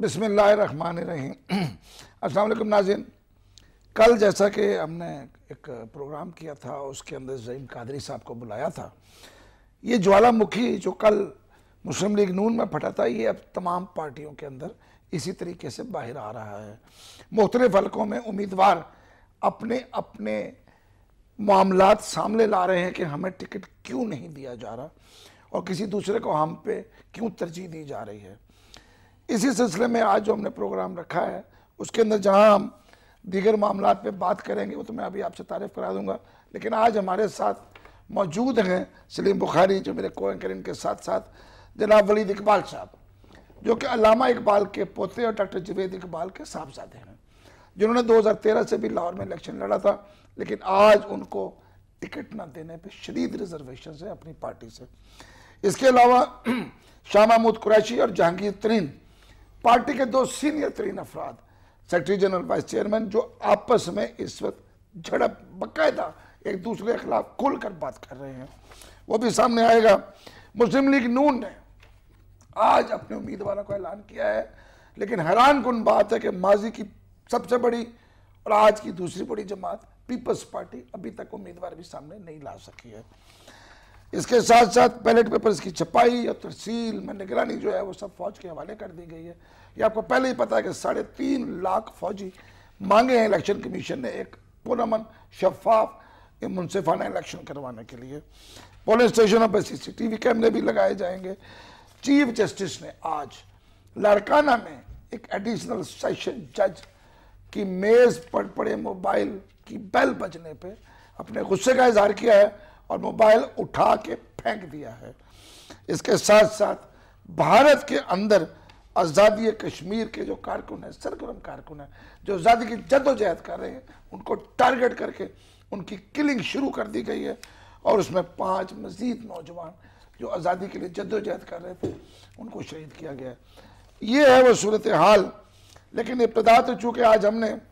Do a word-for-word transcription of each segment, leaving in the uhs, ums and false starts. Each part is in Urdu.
بسم اللہ الرحمن الرحیم۔ السلام علیکم ناظرین، کل جیسا کہ ہم نے ایک پروگرام کیا تھا اس کے اندر زعیم قادری صاحب کو بلایا تھا، یہ جوالا مکھی جو کل مسلم لیگ نون میں پھٹا تھا یہ اب تمام پارٹیوں کے اندر اسی طریقے سے باہر آ رہا ہے۔ مختلف حلقوں میں امیدوار اپنے اپنے معاملات سامنے لا رہے ہیں کہ ہمیں ٹکٹ کیوں نہیں دیا جا رہا اور کسی دوسرے کو ہم پہ کیوں ترجیح دی جا رہی ہے۔ اسی سلسلے میں آج جو ہم نے پروگرام رکھا ہے اس کے اندر جہاں ہم دیگر معاملات پہ بات کریں گے وہ تو میں ابھی آپ سے تعریف کرا دوں گا، لیکن آج ہمارے ساتھ موجود ہیں سلیم بخاری جو میرے کو اینکر، ان کے ساتھ ساتھ جناب ولید اقبال صاحب جو کہ علامہ اقبال کے پوتے اور ڈاکٹر جوید اقبال کے صاحبزادے ہیں، جنہوں نے دو ہزار تیرہ سے بھی لاہور میں الیکشن لڑا تھا، لیکن آج ان کو ٹکٹ نہ دینے پہ شدید ریزرویشن ہے اپنی پارٹی سے۔ اس کے علاوہ شاہ محمود قریشی اور جہانگیر ترین پارٹی کے دو سینئر ترین افراد، سیکرٹری جنرل وائس چیئرمین، جو آپس میں اس وقت جھڑپ باقاعدہ ایک دوسرے کے خلاف کھل کر بات کر رہے ہیں، وہ بھی سامنے آئے گا۔ مسلم لیگ نون نے آج اپنے امیدواروں کو اعلان کیا ہے، لیکن حیران کن بات ہے کہ ماضی کی سب سے بڑی اور آج کی دوسری بڑی جماعت پیپلز پارٹی ابھی تک امیدوار بھی سامنے نہیں لا سکی ہے۔ اس کے ساتھ ساتھ بیلٹ پیپرز کی چھپائی اور ترسیل میں نگرانی جو ہے وہ سب فوج کے حوالے کر دی گئی ہے۔ یہ آپ کو پہلے ہی پتا ہے کہ ساڑھے تین لاکھ فوجی مانگے ہیں الیکشن کمیشن نے ایک پرامن شفاف منصفانہ الیکشن کروانے کے لیے۔ پولنگ اسٹیشنوں پر سی سی ٹی وی کیمرے بھی لگائے جائیں گے۔ چیف جسٹس نے آج لاڑکانہ میں ایک ایڈیشنل سیشن جج کی میز پر پڑے موبائل کی بیل بجنے پہ اپنے غصے کا اظہار کیا ہے اور موبائل اٹھا کے پھینک دیا ہے۔ اس کے ساتھ ساتھ بھارت کے اندر آزادی کشمیر کے جو کارکن ہیں، سرگرم کارکن ہیں، جو آزادی کی جد و جہد کر رہے ہیں، ان کو ٹارگٹ کر کے ان کی کلنگ شروع کر دی گئی ہے، اور اس میں پانچ مزید نوجوان جو آزادی کے لیے جد و جہد کر رہے تھے ان کو شہید کیا گیا ہے۔ یہ ہے وہ صورتحال۔ لیکن ابتدا تو چونکہ آج ہم نے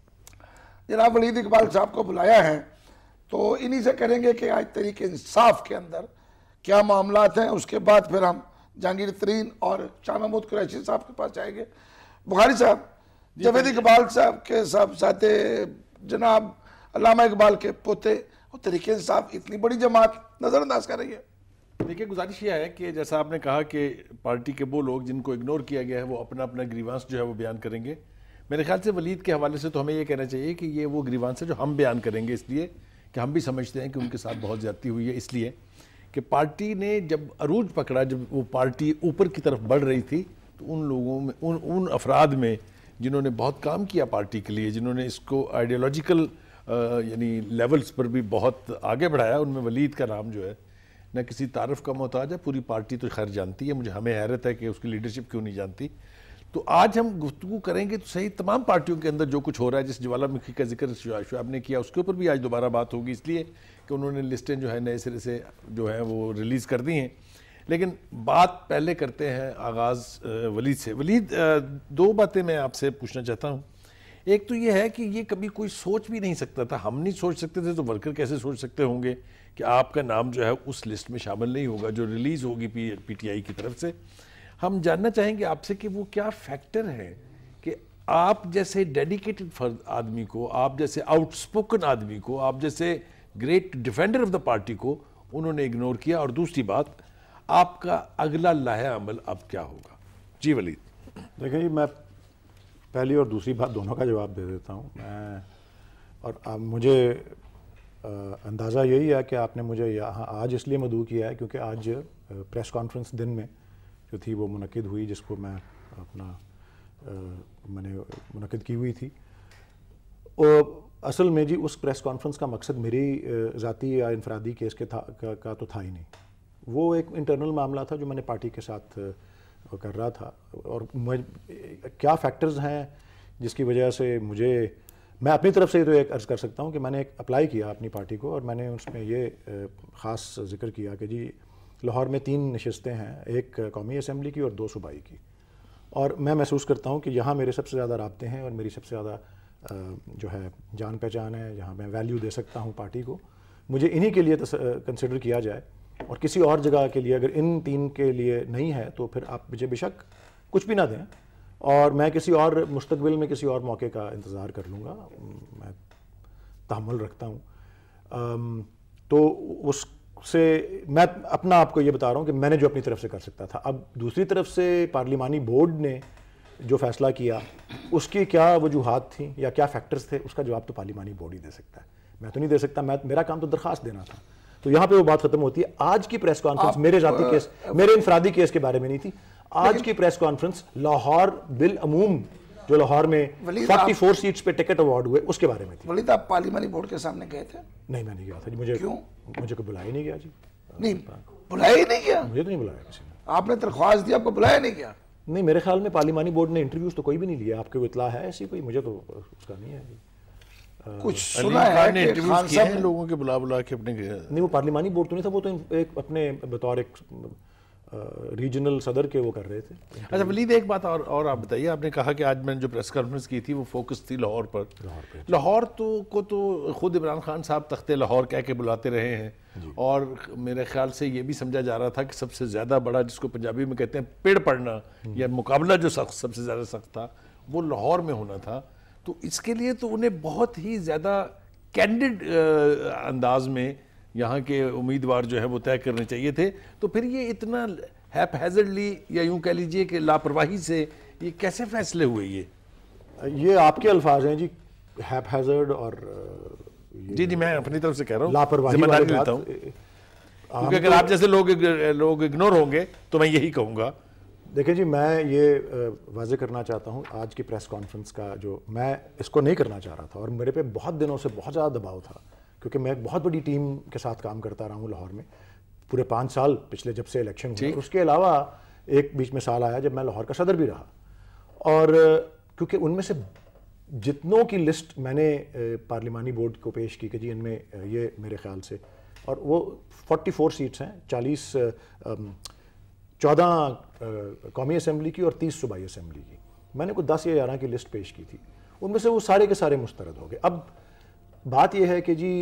جناب ولید اقبال صاحب کو بلایا ہے تو انہی سے کریں گے کہ آج تحریک انصاف کے اندر کیا معاملات ہیں، اس کے بعد پھر ہم جہانگیر ترین اور شاہ محمود قریشی صاحب کے پاس جائیں گے۔ بخاری صاحب، جوید اقبال صاحب کے صاحبزادے جناب علامہ اقبال کے پوتے اور تحریک انصاف اتنی بڑی جماعت نظر انداز کر رہی ہے۔ دیکھیں، گزارش یہ ہے کہ جیسا آپ نے کہا کہ پارٹی کے وہ لوگ جن کو اگنور کیا گیا ہے وہ اپنا اپنا گریوانس جو ہے وہ بیان کریں گے۔ میرے خیال سے ولید کے حوالے سے تو ہمیں یہ کہنا چاہیے کہ یہ وہ گریوانس ہے جو ہم بیان کریں گے، اس لیے کہ ہم بھی سمجھتے ہیں کہ ان کے ساتھ بہت زیادتی ہوئی ہے، اس لیے کہ پارٹی نے جب عروج پکڑا، جب وہ پارٹی اوپر کی طرف بڑھ رہی تھی تو ان لوگوں میں ان ان افراد میں جنہوں نے بہت کام کیا پارٹی کے لیے، جنہوں نے اس کو آئیڈیالوجیکل یعنی لیولز پر بھی بہت آگے بڑھایا، ان میں ولید کا نام جو ہے نہ کسی تعارف کا محتاج ہے۔ پوری پارٹی تو خیر جانتی ہے، مجھے ہمیں حیرت ہے کہ اس کی لیڈرشپ کیوں نہیں جانتی۔ تو آج ہم گفتگو کریں گے تو صحیح تمام پارٹیوں کے اندر جو کچھ ہو رہا ہے، جس جوالا مکھی کا ذکر شعیب نے کیا، اس کے اوپر بھی آج دوبارہ بات ہوگی، اس لیے کہ انہوں نے لسٹیں جو ہے نئے سرے سے جو ہیں وہ ریلیز کر دی ہیں۔ لیکن بات پہلے کرتے ہیں آغاز ولید سے۔ ولید، دو باتیں میں آپ سے پوچھنا چاہتا ہوں۔ ایک تو یہ ہے کہ یہ کبھی کوئی سوچ بھی نہیں سکتا تھا، ہم نہیں سوچ سکتے تھے تو ورکر کیسے سوچ سکتے ہوں گے کہ آپ کا نام جو ہے اس لسٹ میں شامل نہیں ہوگا جو ریلیز ہوگی پی ٹی آئی کی طرف سے۔ ہم جاننا چاہیں گے آپ سے کہ وہ کیا فیکٹر ہے کہ آپ جیسے ڈیڈیکیٹڈ فرد آدمی کو، آپ جیسے آؤٹ سپوکن آدمی کو، آپ جیسے great defender of the party کو انہوں نے اگنور کیا، اور دوسری بات آپ کا اگلا لاحہ عمل اب کیا ہوگا؟ جی ولید۔ دیکھیں جی، میں پہلی اور دوسری بات دونوں کا جواب دے دیتا ہوں۔ میں اور مجھے اندازہ یہی ہے کہ آپ نے مجھے یہاں آج اس لیے مدعو کیا ہے کیونکہ آج پریس کانفرنس دن میں جو تھی وہ منعقد ہوئی، جس کو میں اپنا میں نے منعقد کی ہوئی تھی۔ اور اصل میں جی اس پریس کانفرنس کا مقصد میری ذاتی یا انفرادی کیس کے تھا کا تو تھا ہی نہیں، وہ ایک انٹرنل معاملہ تھا جو میں نے پارٹی کے ساتھ کر رہا تھا، اور کیا فیکٹرز ہیں جس کی وجہ سے مجھے، میں اپنی طرف سے تو ایک عرض کر سکتا ہوں کہ میں نے ایک اپلائی کیا اپنی پارٹی کو، اور میں نے اس میں یہ خاص ذکر کیا کہ جی لاہور میں تین نشستیں ہیں، ایک قومی اسمبلی کی اور دو صوبائی کی، اور میں محسوس کرتا ہوں کہ یہاں میرے سب سے زیادہ رابطے ہیں اور میری سب سے زیادہ جو ہے جان پہچان ہے، جہاں میں ویلیو دے سکتا ہوں پارٹی کو، مجھے انہی کے لیے کنسیڈر کیا جائے، اور کسی اور جگہ کے لیے اگر ان تین کے لیے نہیں ہے تو پھر آپ مجھے بے شک کچھ بھی نہ دیں، اور میں کسی اور مستقبل میں کسی اور موقع کا انتظار کر لوں گا، میں تحمل رکھتا ہوں. تو اس سے میں اپنا آپ کو یہ بتا رہا ہوں کہ میں نے جو اپنی طرف سے کر سکتا تھا. اب دوسری طرف سے پارلیمانی بورڈ نے جو فیصلہ کیا اس کی کیا وجوہات تھیں یا کیا فیکٹرز تھے، اس کا جواب تو پارلیمانی بورڈ ہی دے سکتا ہے، میں تو نہیں دے سکتا. میں میرا کام تو درخواست دینا تھا. تو یہاں پہ وہ بات ختم ہوتی ہے. آج کی پریس کانفرنس میرے ذاتی کیس، میرے انفرادی کیس کے بارے میں نہیں تھی. آج کی پریس کانفرنس لاہور بالعموم جو لاہور میں فورٹی فور سیٹس پہ ٹکٹ ایوارڈ ہوئے اس کے بارے میں تھی. ولید آپ پارلیمانی بورڈ کے سامنے گئے تھے؟ نہیں میں نہیں گیا تھا جی. مجھے کیوں؟ مجھے کوئی بلایا ہی نہیں گیا جی. نہیں بلایا ہی نہیں گیا؟ مجھے تو نہیں بلایا کسی نے. آپ نے درخواست دی، آپ کو بلایا نہیں گیا؟ نہیں میرے خیال میں پارلیمانی بورڈ نے انٹرویوز تو کوئی بھی نہیں لیا. آپ کو اطلاع ہے ایسی کوئی؟ مجھے تو اس کا نہیں ہے جی. کچھ سنا ہے کہ خان صاحب لوگوں کے بلا بلا کے اپنے نہیں، وہ پارلیمانی بورڈ تو نہیں تھا، وہ تو ایک اپنے بطور ایک ریجنل صدر کے وہ کر رہے تھے. اچھا ولید ایک بات اور اور آپ بتائیے، آپ نے کہا کہ آج میں نے جو پریس کانفرنس کی تھی وہ فوکس تھی لاہور پر. لاہور تو کو تو خود عمران خان صاحب تخت لاہور کہہ کے بلاتے رہے ہیں، اور میرے خیال سے یہ بھی سمجھا جا رہا تھا کہ سب سے زیادہ بڑا جس کو پنجابی میں کہتے ہیں پیڑ پڑنا یا مقابلہ جو سخت سب سے زیادہ سخت تھا وہ لاہور میں ہونا تھا. تو اس کے لیے تو انہیں بہت ہی زیادہ کینڈڈ انداز میں یہاں کے امیدوار جو ہے وہ طے کرنے چاہیے تھے. تو پھر یہ اتنا ہیپ ہیزرڈلی یا یوں کہہ لیجئے کہ لاپرواہی سے یہ کیسے فیصلے ہوئے؟ یہ یہ آپ کے الفاظ ہیں جی، ہیپ ہیزرڈ اور جی جی میں اپنی طرف سے کہہ رہا ہوں، لاپرواہی ذمہ داری والی لیتا بات. ہوں کیونکہ اگر آپ جیسے لوگ لوگ اگنور ہوں گے تو میں یہی کہوں گا. دیکھیں جی میں یہ واضح کرنا چاہتا ہوں، آج کی پریس کانفرنس کا جو میں اس کو نہیں کرنا چاہ رہا تھا اور میرے پہ بہت دنوں سے بہت زیادہ دباؤ تھا کیونکہ میں ایک بہت بڑی ٹیم کے ساتھ کام کرتا رہا ہوں لاہور میں پورے پانچ سال پچھلے جب سے الیکشن ہوئی. اس کے علاوہ ایک بیچ میں سال آیا جب میں لاہور کا صدر بھی رہا، اور کیونکہ ان میں سے جتنوں کی لسٹ میں نے پارلیمانی بورڈ کو پیش کی کہ جی ان میں یہ میرے خیال سے، اور وہ فورٹی فور سیٹس ہیں، چالیس چودہ قومی اسمبلی کی اور تیس صوبائی اسمبلی کی. میں نے کوئی دس یا گیارہ کی لسٹ پیش کی تھی، ان میں سے وہ سارے کے سارے مسترد ہو گئے. اب بات یہ ہے کہ جی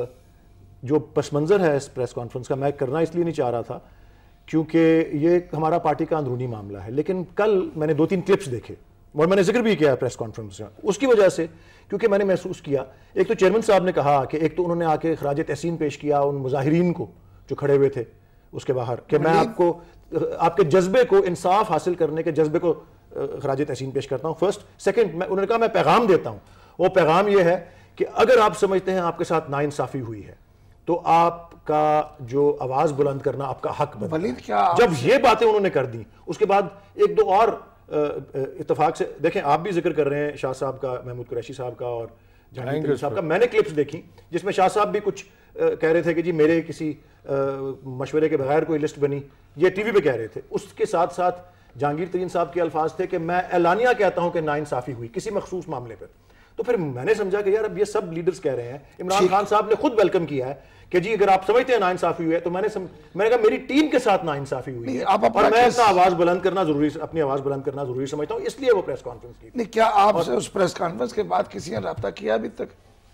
جو پس منظر ہے اس پریس کانفرنس کا میں کرنا اس لیے نہیں چاہ رہا تھا کیونکہ یہ ہمارا پارٹی کا اندرونی معاملہ ہے، لیکن کل میں نے دو تین کلپس دیکھے اور میں نے ذکر بھی کیا پریس کانفرنس میں اس کی وجہ سے، کیونکہ میں نے محسوس کیا ایک تو چیئرمین صاحب نے کہا کہ ایک تو انہوں نے آ کے خراج تحسین پیش کیا ان مظاہرین کو جو کھڑے ہوئے تھے اس کے باہر کہ میں آپ کو آپ کے جذبے کو انصاف حاصل کرنے کے جذبے کو خراج تحسین پیش کرتا ہوں. فرسٹ. سیکنڈ میں انہوں نے کہا میں پیغام دیتا ہوں، وہ پیغام یہ ہے کہ اگر آپ سمجھتے ہیں آپ کے ساتھ ناانصافی ہوئی ہے تو آپ کا جو آواز بلند کرنا آپ کا حق بنتا ہے. جب یہ باتیں انہوں نے کر دی اس کے بعد ایک دو اور اتفاق سے دیکھیں آپ بھی ذکر کر رہے ہیں شاہ صاحب کا، محمود قریشی صاحب کا اور جہانگیر صاحب کا. میں نے کلپس دیکھی جس میں شاہ صاحب بھی کچھ کہہ رہے تھے کہ جی میرے کسی مشورے کے بغیر کوئی لسٹ بنی، یہ ٹی وی پہ کہہ رہے تھے. اس کے ساتھ ساتھ جہانگیر ترین صاحب کے الفاظ تھے کہ میں اعلانیہ کہتا ہوں کہ ناانصافی ہوئی کسی مخصوص معاملے پر. تو پھر میں نے سمجھا کہ یار اب یہ سب لیڈرز کہہ رہے ہیں، عمران خان صاحب نے خود ویلکم کیا ہے کہ جی اگر آپ سمجھتے ہیں ناانصافی ہوئی ہے تو میں نے سم... میں نے کہا میری ٹیم کے ساتھ ناانصافی ہوئی ہے اور میں اپنا آواز بلند کرنا ضروری اپنی آواز بلند کرنا ضروری سمجھتا ہوں، اس لیے وہ پریس کانفرنس کی. نہیں کیا آپ سے اس پریس کانفرنس کے بعد کسی نے رابطہ کیا ابھی تک؟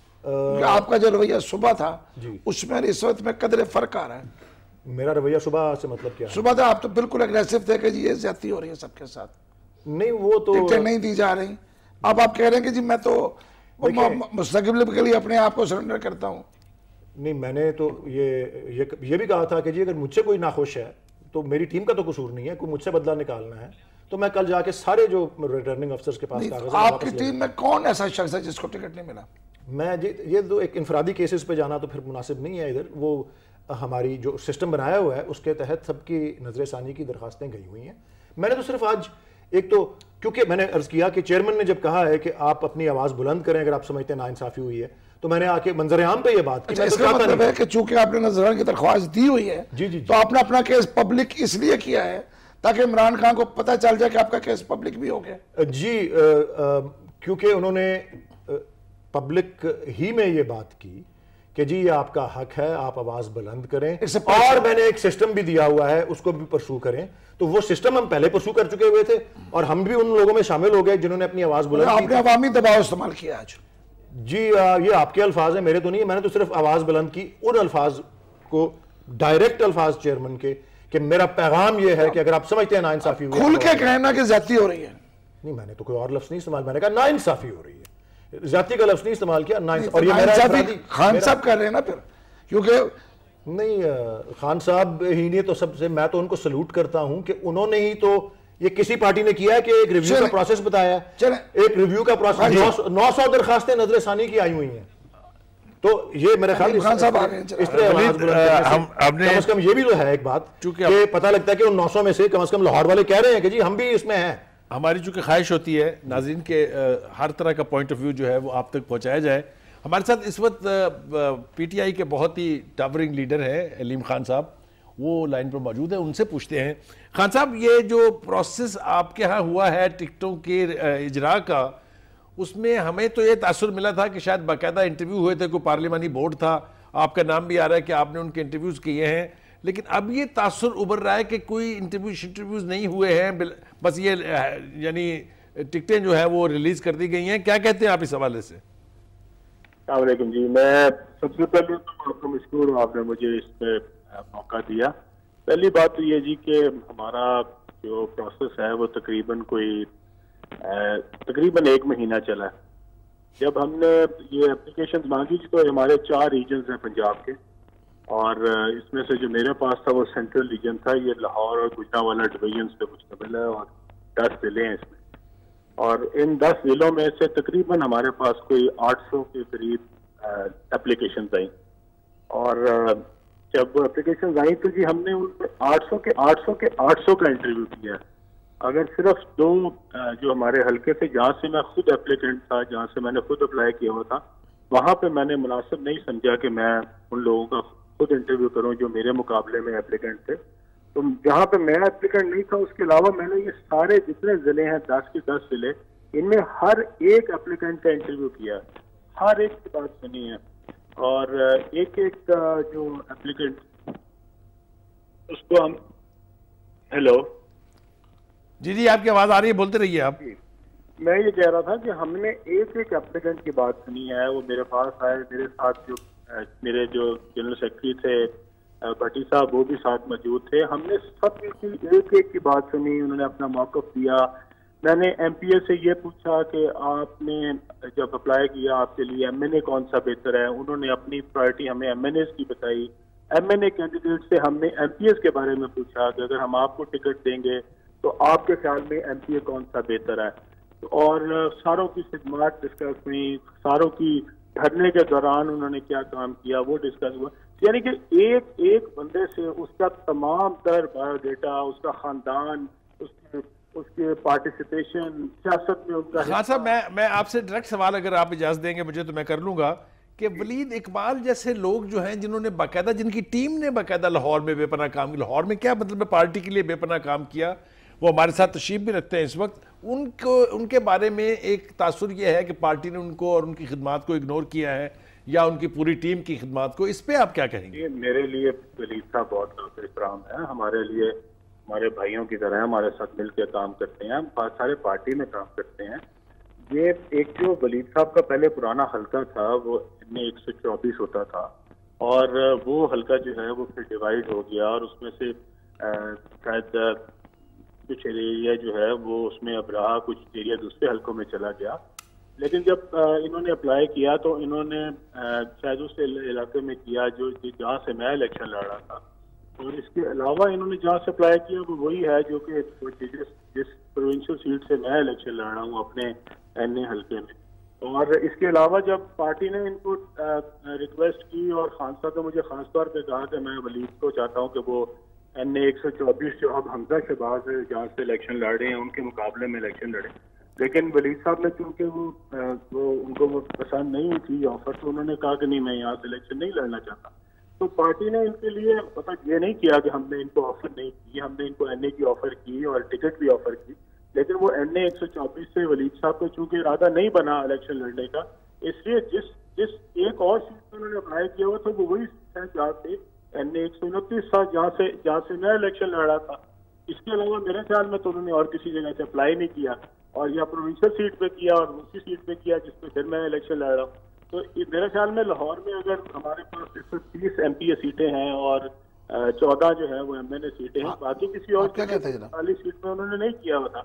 آپ کا جو رویہ صبح تھا اس میں اس وقت میں قدر فرق آ رہا ہے. میرا رویہ صبح سے مطلب کیا ہے؟ صبح تھا آپ تو بالکل اگریسو تھے کہ جی یہ زیادتی ہو رہی ہے سب کے ساتھ، نہیں وہ تو ٹکٹیں نہیں دی جا رہی. اب آپ کہہ رہے ہیں کہ جی میں تو مستقبل کے لیے اپنے آپ کو سرنڈر کرتا ہوں. نہیں میں نے تو یہ یہ بھی کہا تھا کہ جی اگر مجھ سے کوئی ناخوش ہے تو میری ٹیم کا تو قصور نہیں ہے، کوئی مجھ سے بدلہ نکالنا ہے تو میں کل جا کے سارے جو ریٹرننگ افسرز کے پاس کاغذ. آپ کی ٹیم میں کون ایسا شخص ہے جس کو ٹکٹ نہیں ملا؟ میں یہ تو ایک انفرادی کیسز پہ جانا تو پھر مناسب نہیں ہے ادھر. وہ ہماری جو سسٹم بنایا ہوا ہے اس کے تحت سب کی نظر ثانی کی درخواستیں گئی ہوئی ہیں. میں نے تو صرف آج ایک تو کیونکہ میں نے عرض کیا کہ چیئرمین نے جب کہا ہے کہ آپ اپنی آواز بلند کریں اگر آپ سمجھتے ہیں ناانصافی ہوئی ہے تو میں نے آ کے منظر عام پہ یہ بات کی. اس کا مطلب ہے کہ چونکہ آپ نے نظر کی درخواست دی ہوئی ہے جی جی تو آپ نے اپنا کیس پبلک اس لیے کیا ہے تاکہ عمران خان کو پتہ چل جائے کہ آپ کا کیس پبلک بھی ہو گیا. جی کیونکہ انہوں نے پبلک ہی میں یہ بات کی کہ جی یہ آپ کا حق ہے آپ آواز بلند کریں اور میں نے ایک سسٹم بھی دیا ہوا ہے اس کو بھی پرسو کریں. تو وہ سسٹم ہم پہلے پرسو کر چکے ہوئے تھے اور ہم بھی ان لوگوں میں شامل ہو گئے جنہوں نے اپنی آواز بلند کی. آپ نے عوامی دباؤ استعمال کیا آج؟ جی یہ آپ کے الفاظ ہیں میرے تو نہیں ہے. میں نے تو صرف آواز بلند کی ان الفاظ کو ڈائریکٹ الفاظ چیئرمین کے کہ میرا پیغام یہ ہے کہ اگر آپ سمجھتے ہیں ناانصافی ہوئی کھل کے کہنا کہ زیادتی ہو رہی ہے. نہیں میں نے تو کوئی اور لفظ نہیں استعمال, میں نے کہا ناانصافی ہو رہی ہے, زیادتی کا لفظ نہیں استعمال کیا, اور یہ میرا خان صاحب کر رہے ہیں نا پھر, کیونکہ نہیں خان صاحب ہی نے تو سب سے, میں تو ان کو سلوٹ کرتا ہوں کہ انہوں نے ہی تو یہ کسی پارٹی نے کیا ہے کہ ایک ریویو کا پروسیس بتایا ہے, ایک ریویو کا پروسیس, نو سو درخواستیں نظر ثانی کی آئی ہوئی ہیں, تو یہ میرے خیال خان صاحب اس طرح کم از کم یہ بھی تو ہے ایک بات کہ پتہ لگتا ہے کہ ان نو سو میں سے کم از کم لاہور والے کہہ رہے ہیں کہ جی ہم بھی اس میں ہیں. ہماری چونکہ خواہش ہوتی ہے ناظرین کے ہر طرح کا پوائنٹ آف ویو جو ہے وہ آپ تک پہنچایا جائے. ہمارے ساتھ اس وقت پی ٹی آئی کے بہت ہی ٹاورنگ لیڈر ہیں علیم خان صاحب, وہ لائن پر موجود ہیں, ان سے پوچھتے ہیں. خان صاحب, یہ جو پروسیس آپ کے ہاں ہوا ہے ٹکٹوں کے اجراء کا, اس میں ہمیں تو یہ تاثر ملا تھا کہ شاید باقاعدہ انٹرویو ہوئے تھے, کوئی پارلیمانی بورڈ تھا, آپ کا نام بھی آ رہا ہے کہ آپ نے ان کے انٹرویوز کیے ہیں, لیکن اب یہ تاثر ابھر رہا ہے کہ کوئی انٹرویوز انٹرویوز نہیں ہوئے ہیں, بس یہ یعنی ٹکٹیں جو ہے وہ ریلیز کر دی گئی ہیں. کیا کہتے ہیں آپ اس حوالے سے؟ السلام علیکم جی, میں سب سے پہلے تو آپ کو مشکور ہوں, آپ نے مجھے اس پہ موقع دیا. پہلی بات تو یہ جی کہ ہمارا جو پروسیس ہے وہ تقریباً کوئی تقریباً ایک مہینہ چلا ہے. جب ہم نے یہ اپلیکیشن مانگی تو ہمارے چار ریجنز ہیں پنجاب کے, اور اس میں سے جو میرے پاس تھا وہ سینٹرل ریجن تھا, یہ لاہور اور گجرانوالہ ڈویژنز پہ مشتمل ہے, اور دس ضلع ہیں اس میں, اور ان دس ضلعوں میں سے تقریباً ہمارے پاس کوئی آٹھ سو کے قریب اپلیکیشنز آئیں, اور جب اپلیکیشنز آئیں تو جی ہم نے ان پہ آٹھ سو کے آٹھ سو کے آٹھ سو کا انٹرویو کیا. اگر صرف دو جو ہمارے حلقے سے جہاں سے میں خود اپلیکینٹ تھا, جہاں سے میں نے خود اپلائی کیا ہوا تھا, وہاں پہ میں نے مناسب نہیں سمجھا کہ میں ان لوگوں کا خود انٹرویو کروں جو میرے مقابلے میں اپلیکینٹ تھے. تو جہاں پہ میں اپلیکینٹ نہیں تھا, اس کے علاوہ میں نے یہ سارے جتنے ضلع ہیں, دس کے دس ضلع, ان میں ہر ایک اپلیکینٹ کا انٹرویو کیا, ہر ایک کی بات سنی ہے, اور ایک ایک جو اپلیکینٹ اس کو ہم ہیلو جی جی آپ کی آواز آ رہی ہے, بولتے رہیے آپ. میں یہ کہہ رہا تھا کہ ہم نے ایک ایک اپلیکینٹ کی بات سنی ہے. وہ میرے پاس آئے, میرے ساتھ جو میرے جو جنرل سیکرٹری تھے بھٹی صاحب وہ بھی ساتھ موجود تھے, ہم نے سب کی ایک ایک کی بات سنی, انہوں نے اپنا موقف دیا. میں نے ایم پی اے سے یہ پوچھا کہ آپ نے جب اپلائی کیا آپ کے لیے ایم این اے کون سا بہتر ہے, انہوں نے اپنی پرائرٹی ہمیں ایم این ایز کی بتائی. ایم این اے کینڈیڈیٹ سے ہم نے ایم پی ایس کے بارے میں پوچھا کہ اگر ہم آپ کو ٹکٹ دیں گے تو آپ کے خیال میں ایم پی اے کون سا بہتر ہے, اور ساروں کی خدمات ڈسکس ہوئی, ساروں کی دھرنے کے دوران انہوں نے کیا کام کیا وہ ڈسکس ہوا. یعنی کہ ایک ایک بندے سے اس کا تمام تر بایو ڈیٹا, اس کا خاندان, اس کے اس کے پارٹیسپیشن سیاست میں ان کا. خان صاحب میں میں آپ سے ڈائریکٹ سوال اگر آپ اجازت دیں گے مجھے تو میں کر لوں گا کہ ولید اقبال جیسے لوگ جو ہیں جنہوں نے باقاعدہ, جن کی ٹیم نے باقاعدہ لاہور میں بے پناہ کام کیا, لاہور میں کیا مطلب پارٹی کے لیے بے پناہ کام کیا, وہ ہمارے ساتھ تشریف بھی رکھتے ہیں اس وقت, ان کو ان کے بارے میں ایک تاثر یہ ہے کہ پارٹی نے ان کو اور ان کی خدمات کو اگنور کیا ہے یا ان کی پوری ٹیم کی خدمات کو, اس پہ آپ کیا کہیں گے؟ میرے لیے ولید صاحب بہت قابل احترام ہے, ہمارے لیے ہمارے بھائیوں کی طرح ہمارے ساتھ مل کے کام کرتے ہیں, ہم بہت سارے پارٹی میں کام کرتے ہیں. یہ ایک جو ولید صاحب کا پہلے پرانا حلقہ تھا وہ ایک سو چوبیس ہوتا تھا, اور وہ حلقہ جو ہے وہ پھر ڈیوائیڈ ہو گیا, اور اس میں سے شاید کچھ ایریا جو ہے وہ اس میں اب رہا, کچھ ایریا دوسرے حلقوں میں چلا گیا. لیکن جب انہوں نے اپلائی کیا تو انہوں نے شاید اس علاقے میں کیا جو جہاں سے میں الیکشن لڑ رہا تھا, اور اس کے علاوہ انہوں نے جہاں سے اپلائی کیا وہ وہی ہے جو کہ جس جس پروونشل سیٹ سے میں الیکشن لڑ رہا ہوں اپنے این اے حلقے میں. اور اس کے علاوہ جب پارٹی نے ان کو ریکویسٹ کی, اور خان صاحب نے مجھے خاص طور پہ کہا کہ میں ولید کو چاہتا ہوں کہ وہ این اے ایک سو چوبیس جو اب حمزہ شہباز جہاں سے الیکشن لڑ رہے ہیں ان کے مقابلے میں الیکشن لڑے, لیکن ولید صاحب نے چونکہ وہ وہ ان کو وہ پسند نہیں تھی آفر, تو انہوں نے کہا کہ نہیں میں یہاں سے الیکشن نہیں لڑنا چاہتا. تو پارٹی نے ان کے لیے مطلب یہ نہیں کیا کہ ہم نے ان کو آفر نہیں کی, ہم نے ان کو این اے کی آفر کی اور ٹکٹ بھی آفر کی, لیکن وہ این اے ایک سو چوبیس سے ولید صاحب کو چونکہ ارادہ نہیں بنا الیکشن لڑنے کا, اس لیے جس جس ایک اور سیٹ پر انہوں نے اپلائی کیا ہوا تھا وہ وہی سیٹ ہے جہاں سے این اے ایک سو انتیس تھا, جہاں سے جہاں سے میں الیکشن لڑ رہا تھا. اس کے علاوہ میرے خیال میں تو انہوں نے اور کسی جگہ سے اپلائی نہیں کیا, اور یا پروونشل سیٹ پہ کیا اور دوسری سیٹ پہ کیا جس پہ پھر میں الیکشن لڑ رہا ہوں. تو میرے خیال میں لاہور میں اگر ہمارے پاس ایک سو تیس ایم پی اے سیٹیں ہیں اور چودہ جو ہے وہ ایم این اے سیٹیں ہیں, باقی کسی اور چالیس سیٹ میں انہوں نے نہیں کیا ہوا تھا.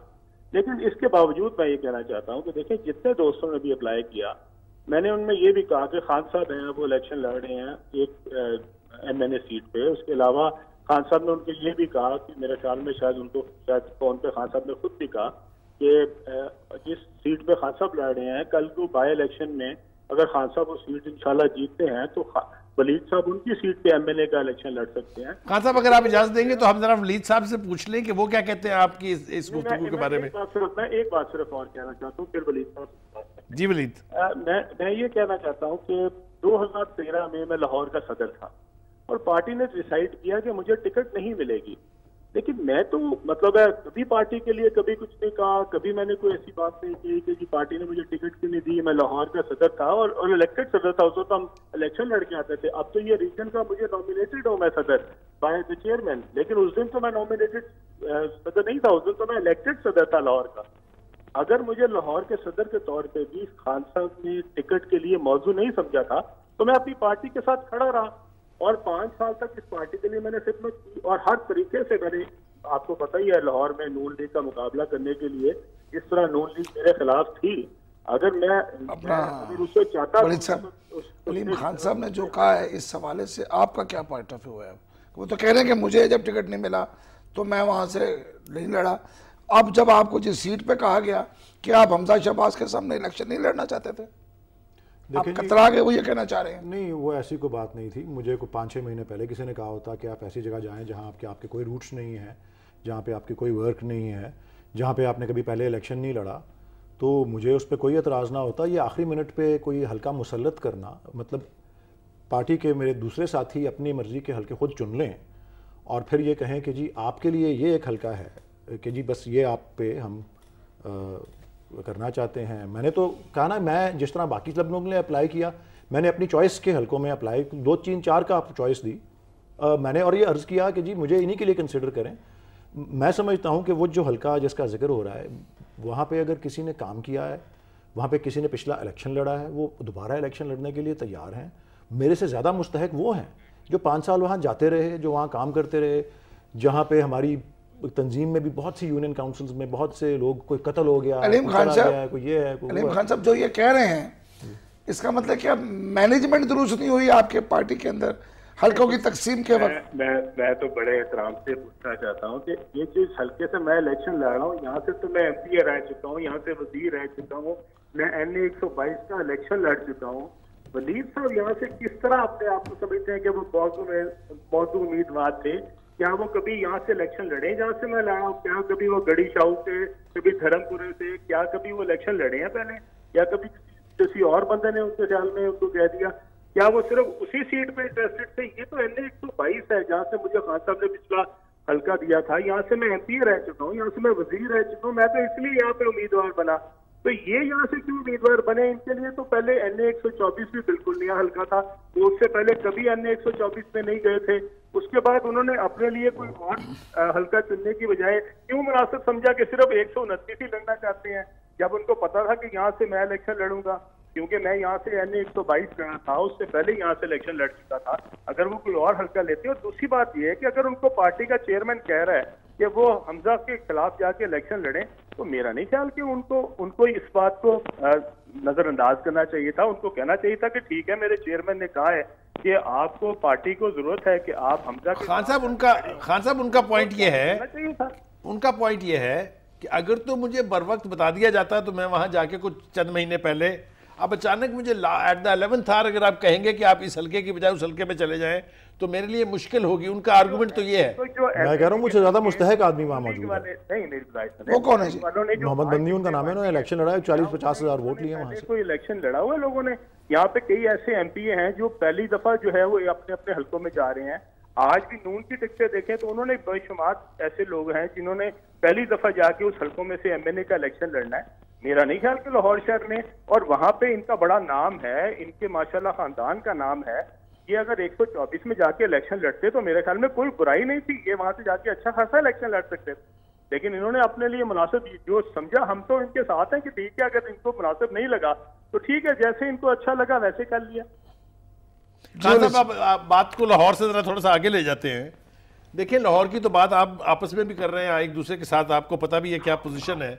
لیکن اس کے باوجود میں یہ کہنا چاہتا ہوں کہ دیکھیں جتنے دوستوں نے بھی اپلائی کیا میں نے ان میں یہ بھی کہا کہ خان صاحب ہیں وہ الیکشن لڑ رہے ہیں ایک ایم این اے سیٹ پہ. اس کے علاوہ خان صاحب نے ان کو یہ بھی کہا کہ میرے خیال میں شاید ان کو شاید فون پہ خان صاحب نے خود بھی کہا کہ جس سیٹ پہ خان صاحب لڑ رہے ہیں کل کو بائی الیکشن میں اگر خان صاحب وہ سیٹ انشاءاللہ جیتتے ہیں تو ولید صاحب ان کی سیٹ پہ ایم ایل اے کا الیکشن لڑ سکتے ہیں. خان صاحب اگر آپ اجازت دیں گے تو ہم ذرا ولید صاحب سے پوچھ لیں کہ وہ کیا کہتے ہیں آپ کی اس گفتگو کے بارے میں. میں ایک بات صرف اور کہنا چاہتا ہوں پھر ولید صاحب. جی ولید. میں میں یہ کہنا چاہتا ہوں کہ دو ہزار تیرہ میں میں لاہور کا صدر تھا اور پارٹی نے ڈیسائیڈ کیا کہ مجھے ٹکٹ نہیں ملے گی. لیکن میں تو مطلب ہے کبھی پارٹی کے لیے کبھی کچھ نہیں کہا, کبھی میں نے کوئی ایسی بات نہیں کی کہ جی پارٹی نے مجھے ٹکٹ کیوں نہیں دی. میں لاہور کا صدر تھا اور الیکٹڈ صدر تھا, اس وقت ہم الیکشن لڑ کے آتے تھے. اب تو یہ ریجن کا مجھے نامینیٹڈ ہوں میں صدر بائی دا چیئرمین, لیکن اس دن تو میں نامینیٹڈ صدر نہیں تھا, اس دن تو میں الیکٹڈ صدر تھا لاہور کا. اگر مجھے لاہور کے صدر کے طور پہ بھی خان صاحب نے ٹکٹ کے لیے موضوع نہیں سمجھا تھا تو میں اپنی پارٹی کے ساتھ کھڑا رہا اور پانچ سال تک اس پارٹی کے لیے میں نے خدمت کی اور ہر طریقے سے میں نے, آپ کو پتہ ہی ہے لاہور میں نون لیگ کا مقابلہ کرنے کے لیے جس طرح نون لیگ میرے خلاف تھی, اگر میں اسے چاہتا. علیم خان صاحب نے جو کہا ہے اس حوالے سے آپ کا کیا پوائنٹ آف ویو ہے؟ وہ تو کہہ رہے ہیں کہ مجھے جب ٹکٹ نہیں ملا تو میں وہاں سے نہیں لڑا. اب جب آپ کو جس سیٹ پہ کہا گیا کہ آپ حمزہ شہباز کے سامنے الیکشن نہیں لڑنا چاہتے تھے, آپ کترا کے وہ یہ کہنا چاہ رہے ہیں؟ نہیں, وہ ایسی کوئی بات نہیں تھی. مجھے کوئی پانچ چھ مہینے پہلے کسی نے کہا ہوتا کہ آپ ایسی جگہ جائیں جہاں آپ کے آپ کے کوئی روٹس نہیں ہیں, جہاں پہ آپ کی کوئی ورک نہیں ہے, جہاں پہ آپ نے کبھی پہلے الیکشن نہیں لڑا, تو مجھے اس پہ کوئی اعتراض نہ ہوتا. یہ آخری منٹ پہ کوئی حلقہ مسلط کرنا, مطلب پارٹی کے میرے دوسرے ساتھی اپنی مرضی کے حلقے خود چن لیں اور پھر یہ کہیں کہ جی آپ کے لیے یہ ایک حلقہ ہے کہ جی بس یہ آپ پہ ہم کرنا چاہتے ہیں. میں نے تو کہا نا, میں جس طرح باقی سب لوگوں نے اپلائی کیا میں نے اپنی چوائس کے حلقوں میں اپلائی دو تین چار کا چوائس دی میں نے, اور یہ عرض کیا کہ جی مجھے انہی کے لیے کنسیڈر کریں. میں سمجھتا ہوں کہ وہ جو حلقہ جس کا ذکر ہو رہا ہے وہاں پہ اگر کسی نے کام کیا ہے, وہاں پہ کسی نے پچھلا الیکشن لڑا ہے, وہ دوبارہ الیکشن لڑنے کے لیے تیار ہیں. میرے سے زیادہ مستحق وہ ہیں جو پانچ سال وہاں جاتے رہے, جو وہاں کام کرتے رہے, جہاں پہ ہماری تنظیم میں بھی بہت سی یونین کاؤنسلز میں بہت سے لوگ, کوئی قتل ہو گیا, علیم خان صاحب, کوئی یہ ہے, علیم خان صاحب جو یہ کہہ رہے ہیں اس کا مطلب کیا مینجمنٹ درست نہیں ہوئی آپ کے پارٹی کے اندر حلقوں کی تقسیم کے وقت؟ میں میں تو بڑے احترام سے پوچھنا چاہتا ہوں کہ یہ چیز حلقے سے میں الیکشن لڑ رہا ہوں, یہاں سے تو میں ایم پی اے رہ چکا ہوں, یہاں سے وزیر رہ چکا ہوں, میں این اے ایک سو بائیس کا الیکشن لڑ چکا ہوں. ولید صاحب یہاں سے کس طرح اپنے آپ کو سمجھتے ہیں کہ وہ موضوع میں موضوع امیدوار تھے؟ کیا وہ کبھی یہاں سے الیکشن لڑے جہاں سے میں لڑا ہوں؟ کیا کبھی وہ گڑی شاہو سے, کبھی دھرم پورے سے, کیا کبھی وہ الیکشن لڑے ہیں پہلے, یا کبھی کسی اور بندے نے ان کے خیال میں ان کو کہہ دیا؟ کیا وہ صرف اسی سیٹ پہ انٹرسٹڈ تھے؟ یہ تو این اے ایک سو بائیس ہے جہاں سے مجھے خان صاحب نے پچھلا حلقہ دیا تھا, یہاں سے میں ایم پی رہ چکا ہوں, یہاں سے میں وزیر رہ چکا ہوں, میں تو اس لیے یہاں پہ امیدوار بنا. تو یہ یہاں سے کیوں امیدوار بنے؟ ان کے لیے تو پہلے این اے ایک سو چوبیس بھی بالکل نیا حلقہ تھا, وہ اس سے پہلے کبھی این اے ایک سو چوبیس میں نہیں گئے تھے. اس کے بعد انہوں نے اپنے لیے کوئی اور حلقہ چننے کی بجائے کیوں مناسب سمجھا کہ صرف ایک سو انتیس ہی لڑنا چاہتے ہیں, جب ان کو پتا تھا کہ یہاں سے میں الیکشن لڑوں گا, کیونکہ میں یہاں سے این اے ایک سو بائیس گیا تھا, اس سے پہلے یہاں سے الیکشن لڑ چکا تھا. اگر وہ کوئی اور حلقہ لیتے. اور دوسری بات یہ ہے کہ اگر ان کو پارٹی کا چیئرمین کہہ رہا ہے کہ وہ حمزہ کے خلاف جا کے الیکشن لڑیں, تو میرا نہیں خیال کہ ان کو ان کو اس بات کو نظر انداز کرنا چاہیے تھا. ان کو کہنا چاہیے تھا کہ ٹھیک ہے, میرے چیئرمین نے کہا ہے کہ آپ کو پارٹی کو ضرورت ہے کہ آپ حمزہ کے خان صاحب ان کا خان صاحب ان کا پوائنٹ یہ ہے ان کا پوائنٹ یہ ہے کہ اگر تو مجھے بر وقت بتا دیا جاتا تو میں وہاں جا کے کچھ چند مہینے پہلے, اب اچانک مجھے ایٹ دا الیونتھ آر اگر آپ کہیں گے کہ آپ اس حلقے کی بجائے اس حلقے میں چلے جائیں تو میرے لیے مشکل ہوگی. ان کا آرگومنٹ تو یہ ہے. میں کہہ رہا ہوں مجھ سے زیادہ مستحق آدمی وہاں موجود ہے. وہ کون ہے جی؟ محمد بندی ان کا نام ہے, انہوں نے الیکشن لڑا ہے, چالیس پچاس ہزار ووٹ لیے وہاں سے. کوئی الیکشن لڑا ہوا ہے لوگوں نے. یہاں پہ کئی ایسے ایم پی اے ہیں جو پہلی دفعہ جو ہے وہ اپنے اپنے حلقوں میں جا رہے ہیں. آج بھی نون کی ٹکٹیں دیکھیں تو انہوں نے بے شمار ایسے لوگ ہیں جنہوں نے پہلی دفعہ جا کے اس حلقوں میں سے ایم این اے کا الیکشن لڑنا ہے. میرا نہیں خیال کہ لاہور شہر میں, اور وہاں پہ ان کا بڑا نام ہے, ان کے ماشاءاللہ خاندان کا نام ہے, یہ اگر ایک سو چوبیس میں جا کے الیکشن لڑتے تو میرے خیال میں کوئی برائی نہیں تھی, یہ وہاں سے جا کے اچھا خاصا الیکشن لڑ سکتے تھے. لیکن انہوں نے اپنے لیے مناسب جو سمجھا, ہم تو ان کے ساتھ ہیں کہ ٹھیک ہے, اگر ان کو مناسب نہیں لگا تو ٹھیک ہے, جیسے ان کو اچھا لگا ویسے کر لیا. خان صاحب آپ بات کو لاہور سے ذرا تھوڑا سا آگے لے جاتے ہیں. دیکھیں لاہور کی تو بات آپ آپس میں بھی کر رہے ہیں ایک دوسرے کے ساتھ, آپ کو پتہ بھی ہے کیا پوزیشن ہے,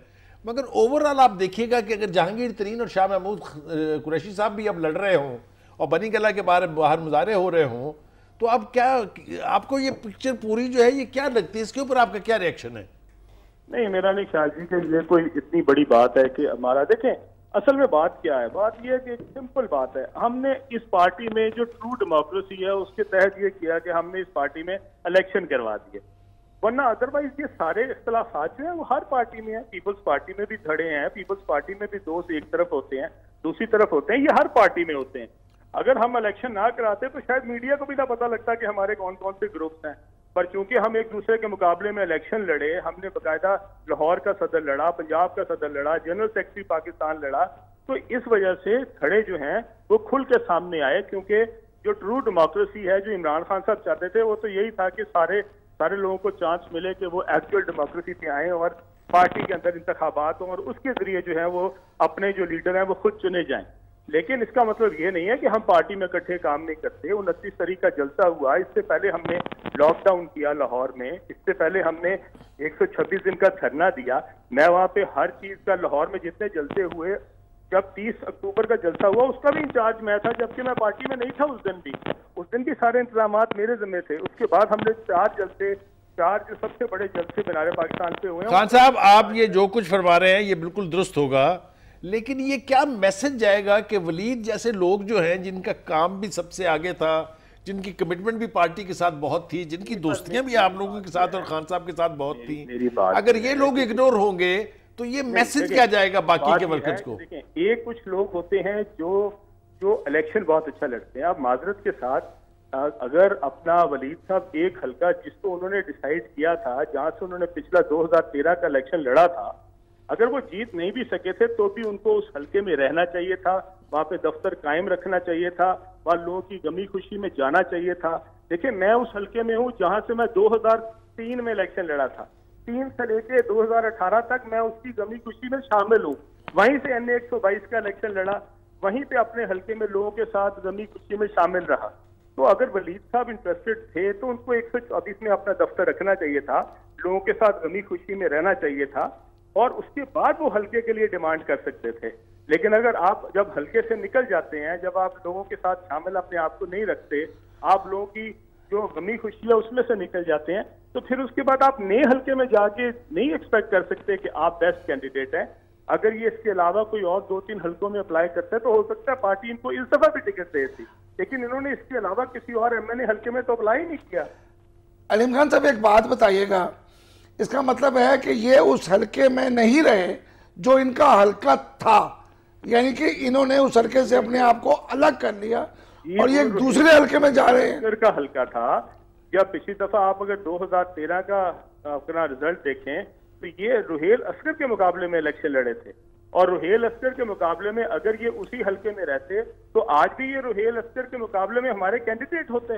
مگر اوورآل آپ دیکھیے گا کہ اگر جہانگیر ترین اور شاہ محمود قریشی صاحب بھی اب لڑ رہے ہوں اور بنی گلہ کے باہر باہر مظاہرے ہو رہے ہوں تو اب کیا آپ کو یہ پکچر پوری جو ہے یہ کیا لگتی ہے, اس کے اوپر آپ کا کیا ریئیکشن ہے؟ نہیں, میرا نہیں خیال جی کہ یہ کوئی اتنی بڑی بات ہے کہ ہمارا, دیکھیں اصل میں بات کیا ہے, بات یہ ہے کہ ایک سمپل بات ہے. ہم نے اس پارٹی میں جو ٹرو ڈیموکریسی ہے اس کے تحت یہ کیا کہ ہم نے اس پارٹی میں الیکشن کروا دیے, ورنہ ادروائز یہ سارے اختلافات جو ہیں وہ ہر پارٹی میں ہیں. پیپلز پارٹی میں بھی دھڑے ہیں, پیپلز پارٹی میں بھی دوست ایک طرف ہوتے ہیں دوسری طرف ہوتے ہیں, یہ ہر پارٹی میں ہوتے ہیں. اگر ہم الیکشن نہ کراتے تو شاید میڈیا کو بھی نہ پتہ لگتا کہ ہمارے کون کون سے گروپس ہیں, پر چونکہ ہم ایک دوسرے کے مقابلے میں الیکشن لڑے, ہم نے باقاعدہ لاہور کا صدر لڑا, پنجاب کا صدر لڑا, جنرل سیکرٹری پاکستان لڑا, تو اس وجہ سے کھڑے جو ہیں وہ کھل کے سامنے آئے. کیونکہ جو ٹرو ڈیموکریسی ہے جو عمران خان صاحب چاہتے تھے وہ تو یہی تھا کہ سارے سارے لوگوں کو چانس ملے کہ وہ ایکچوئل ڈیموکریسی پہ آئیں اور پارٹی کے اندر انتخابات ہوں اور اس کے ذریعے جو ہے وہ اپنے جو لیڈر ہیں وہ خود چنے جائیں. لیکن اس کا مطلب یہ نہیں ہے کہ ہم پارٹی میں اکٹھے کام نہیں کرتے. انتیس تاریخ کا جلسہ ہوا, اس سے پہلے ہم نے لاک ڈاؤن کیا لاہور میں, اس سے پہلے ہم نے ایک سو چھبیس دن کا دھرنا دیا. میں وہاں پہ ہر چیز کا, لاہور میں جتنے جلسے ہوئے, جب تیس اکتوبر کا جلسہ ہوا اس کا بھی انچارج میں تھا, جبکہ میں پارٹی میں نہیں تھا اس دن بھی. اس دن بھی سارے انتظامات میرے ذمہ تھے. اس کے بعد ہم نے چار جلسے چار جو سب سے بڑے جلسے مینار پاکستان پہ ہوئے ہیں. خان صاحب آپ یہ جو کچھ فرما رہے ہیں یہ بالکل درست ہوگا, لیکن یہ کیا میسج جائے گا کہ ولید جیسے لوگ جو ہیں جن کا کام بھی سب سے آگے تھا, جن کی کمٹمنٹ بھی پارٹی کے ساتھ بہت تھی, جن کی دوستیاں بھی آپ لوگوں کے ساتھ اور خان صاحب کے ساتھ بہت تھیں, اگر یہ لوگ اگنور ہوں گے تو یہ میسج کیا جائے گا باقی کے ورکرز کو؟ دیکھیں ایک کچھ لوگ ہوتے ہیں جو جو الیکشن بہت اچھا لڑتے ہیں. آپ معذرت کے ساتھ اگر اپنا ولید صاحب ایک حلقہ جس کو انہوں نے ڈیسائیڈ کیا تھا, جہاں سے انہوں نے پچھلا دو ہزار تیرہ کا الیکشن لڑا تھا, اگر وہ جیت نہیں بھی سکے تھے تو بھی ان کو اس حلقے میں رہنا چاہیے تھا, وہاں پہ دفتر قائم رکھنا چاہیے تھا, وہاں لوگوں کی غمی خوشی میں جانا چاہیے تھا. دیکھیں میں اس حلقے میں ہوں جہاں سے میں دو ہزار تین میں الیکشن لڑا تھا, تین سے لے کے دو ہزار اٹھارہ تک میں اس کی غمی خوشی میں شامل ہوں. وہیں سے این اے ایک سو بائیس کا الیکشن لڑا, وہیں پہ اپنے حلقے میں لوگوں کے ساتھ غمی خوشی میں شامل رہا. تو اگر ولید صاحب انٹرسٹڈ تھے تو ان کو ایک سو چوبیس میں اپنا دفتر رکھنا چاہیے تھا, لوگوں کے ساتھ غمی خوشی میں رہنا چاہیے تھا, اور اس کے بعد وہ حلقے کے لیے ڈیمانڈ کر سکتے تھے. لیکن اگر آپ جب حلقے سے نکل جاتے ہیں, جب آپ لوگوں کے ساتھ شامل اپنے آپ کو نہیں رکھتے, آپ لوگوں کی جو غمی خوشی ہے اس میں سے نکل جاتے ہیں, تو پھر اس کے بعد آپ نئے حلقے میں جا کے نہیں ایکسپیکٹ کر سکتے کہ آپ بیسٹ کینڈیڈیٹ ہیں. اگر یہ اس کے علاوہ کوئی اور دو تین حلقوں میں اپلائی کرتے تو ہو سکتا ہے پارٹی ان کو اس دفعہ بھی ٹکٹ دے تھی, لیکن انہوں نے اس کے علاوہ کسی اور ایم این اے حلقے میں تو اپلائی نہیں کیا. علیم خان صاحب ایک بات بتائیے گا, اس کا مطلب ہے کہ یہ اس حلقے میں نہیں رہے جو ان کا حلقہ تھا, یعنی کہ انہوں نے اس حلقے سے اپنے آپ کو الگ کر لیا اور یہ ایک دوسرے حلقے میں جا رہے ہیں. کا حلقہ تھا, یا پچھلی دفعہ آپ اگر دو ہزار تیرہ کا اپنا رزلٹ دیکھیں تو یہ روہیل اصغر کے مقابلے میں الیکشن لڑے تھے, اور روہیل اصغر کے مقابلے میں اگر یہ اسی حلقے میں رہتے تو آج بھی یہ روہیل اصغر کے مقابلے میں ہمارے کینڈیڈیٹ ہوتے.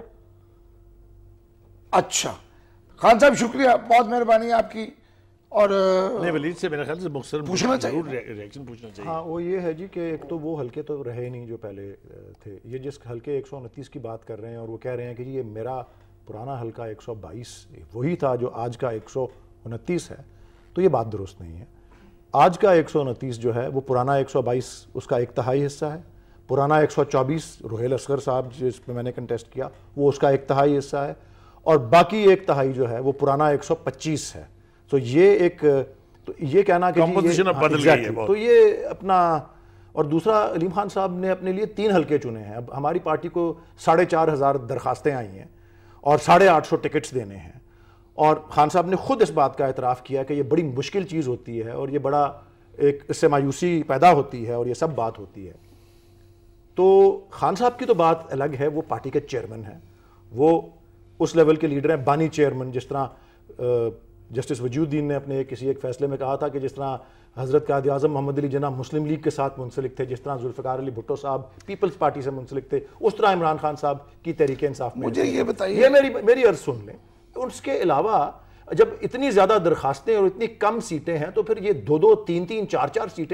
اچھا خان صاحب شکریہ, بہت مہربانی آپ کی. اور ولید سے میرے خیال سے مختصر پوچھنا چاہیے, ریئیکشن پوچھنا چاہیے. ہاں وہ یہ ہے جی کہ ایک تو وہ حلقے تو رہے نہیں جو پہلے تھے. یہ جس حلقے ایک سو انتیس کی بات کر رہے ہیں اور وہ کہہ رہے ہیں کہ جی یہ میرا پرانا حلقہ ایک سو بائیس وہی تھا جو آج کا ایک سو انتیس ہے, تو یہ بات درست نہیں ہے. آج کا ایک سو انتیس جو ہے وہ پرانا ایک سو بائیس اس کا ایک تہائی حصہ ہے. پرانا ایک سو چوبیس روہیل اصغر صاحب جس پہ میں نے کنٹیسٹ کیا وہ اس کا ایک تہائی حصہ ہے, اور باقی ایک تہائی جو ہے وہ پرانا ایک سو پچیس ہے. تو یہ ایک تو یہ کہنا کہ تو یہ اپنا. اور دوسرا علیم خان صاحب نے اپنے لیے تین حلقے چنے ہیں. اب ہماری پارٹی کو ساڑھے چار ہزار درخواستیں آئی ہیں اور ساڑھے آٹھ سو ٹکٹس دینے ہیں, اور خان صاحب نے خود اس بات کا اعتراف کیا کہ یہ بڑی مشکل چیز ہوتی ہے اور یہ بڑا ایک اس سے مایوسی پیدا ہوتی ہے اور یہ سب بات ہوتی ہے. تو خان صاحب کی تو بات الگ ہے, وہ پارٹی کے چیئرمین ہیں, وہ اس لیول کے لیڈر ہیں, بانی چیئرمین. جس طرح جسٹس وجود الدین نے اپنے کسی ایک فیصلے میں کہا تھا کہ جس طرح حضرت قائد اعظم محمد علی جناح مسلم لیگ کے ساتھ منسلک تھے, جس طرح ذوالفقار علی بھٹو صاحب پیپلز پارٹی سے منسلک تھے, اس طرح عمران خان صاحب کی تحریک انصاف میں. مجھے یہ بتائیے, یہ میری میری عرض سن لیں. اس کے علاوہ جب اتنی زیادہ درخواستیں اور اتنی کم سیٹیں ہیں تو پھر یہ دو دو تین تین چار چار سیٹیں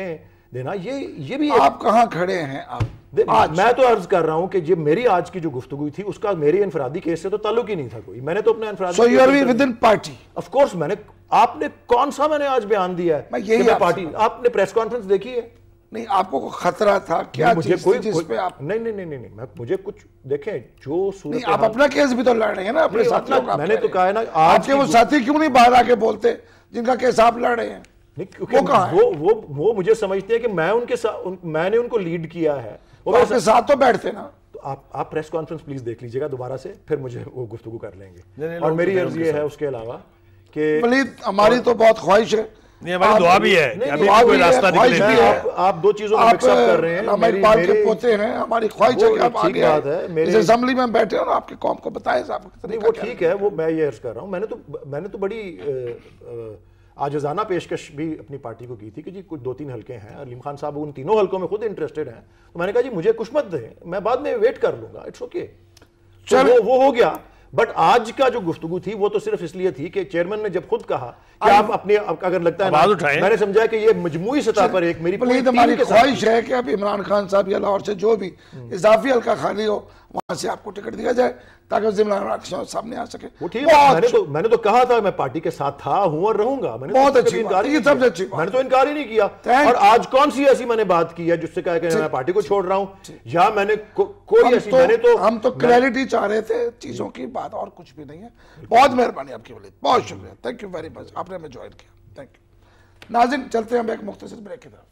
دینا. یہ یہ بھی آپ کہاں کھڑے ہیں آپ؟ میں تو عرض کر رہا ہوں کہ یہ میری آج کی جو گفتگو تھی اس کا میری انفرادی کیس سے تو تعلق ہی نہیں تھا کوئی. میں نے تو اپنا انفرادی so you are within party. Of course میں نے, آپ نے کون سا میں نے آج بیان دیا ہے کہ میں پارٹی, آپ نے پریس کانفرنس دیکھی ہے؟ نہیں, آپ کو خطرہ تھا کیا چیز تھی جس پہ آپ؟ نہیں نہیں نہیں نہیں مجھے کچھ دیکھیں جو صورت, آپ اپنا کیس بھی تو لڑ رہے ہیں نا اپنے ساتھیوں کا. میں نے تو کہا ہے نا, آپ کے وہ ساتھی کیوں نہیں باہر آ کے بولتے جن کا کیس آپ لڑ رہے ہیں؟ وہ وہ مجھے سمجھتے ہیں کہ میں ان کے ساتھ, میں نے ان کو لیڈ کیا ہے. وہ آپ کے ساتھ تو بیٹھتے نا. آپ آپ پریس کانفرنس پلیز دیکھ لیجئے گا دوبارہ سے, پھر مجھے وہ گفتگو کر لیں گے. اور میری عرض یہ ہے اس کے علاوہ کہ ولید, ہماری تو بہت خواہش ہے, نہیں ہماری دعا بھی ہے کہ ابھی کوئی راستہ نکلے. آپ دو چیزوں میں مکس اپ کر رہے ہیں. علامہ اقبال کے پوتے ہیں, ہماری خواہش ہے کہ آپ آگے آئے, اس اسمبلی میں بیٹھے اور آپ کے قوم کو بتائیں صاحب کتنی. وہ ٹھیک ہے, وہ میں یہ عرض کر رہا ہوں, میں نے تو میں نے تو بڑی عاجزانہ پیشکش بھی اپنی پارٹی کو کی تھی کہ جی کچھ دو تین حلقے ہیں, علیم خان صاحب ان تینوں حلقوں میں خود انٹرسٹڈ ہیں, تو میں نے کہا جی مجھے کچھ مت دیں, میں بعد میں ویٹ کر لوں گا, اٹس اوکے. وہ ہو گیا. بٹ آج کا جو گفتگو تھی وہ تو صرف اس لیے تھی کہ چیئرمین نے جب خود کہا کہ آپ اپنے, اگر لگتا ہے میں نے سمجھا کہ یہ مجموعی سطح پر ایک میری ہماری خواہش ہے کہ اب عمران خان صاحب یا لاہور سے جو بھی اضافی حلقہ خالی ہو وہاں سے آپ کو ٹکٹ دیا جائے تاکہ ضمن الیکشن سامنے آ سکے. وہ ٹھیک ہے, میں نے تو میں نے تو کہا تھا میں پارٹی کے ساتھ تھا, ہوں اور رہوں گا. میں نے بہت اچھی بات, یہ سب سے اچھی بات, میں نے تو انکار ہی نہیں کیا. اور آج کون سی ایسی میں نے بات کی ہے جس سے کہا کہ میں پارٹی کو چھوڑ رہا ہوں, یا میں نے کوئی ایسی, میں نے تو ہم تو کلیئرٹی چاہ رہے تھے چیزوں کی, بات اور کچھ بھی نہیں ہے. بہت مہربانی آپ کی ولید, بہت شکریہ, تھینک یو ویری مچ, آپ نے ہمیں جوائن کیا, تھینک یو. ناظرین چلتے ہیں ہم ایک مختصر بریک کی طرف.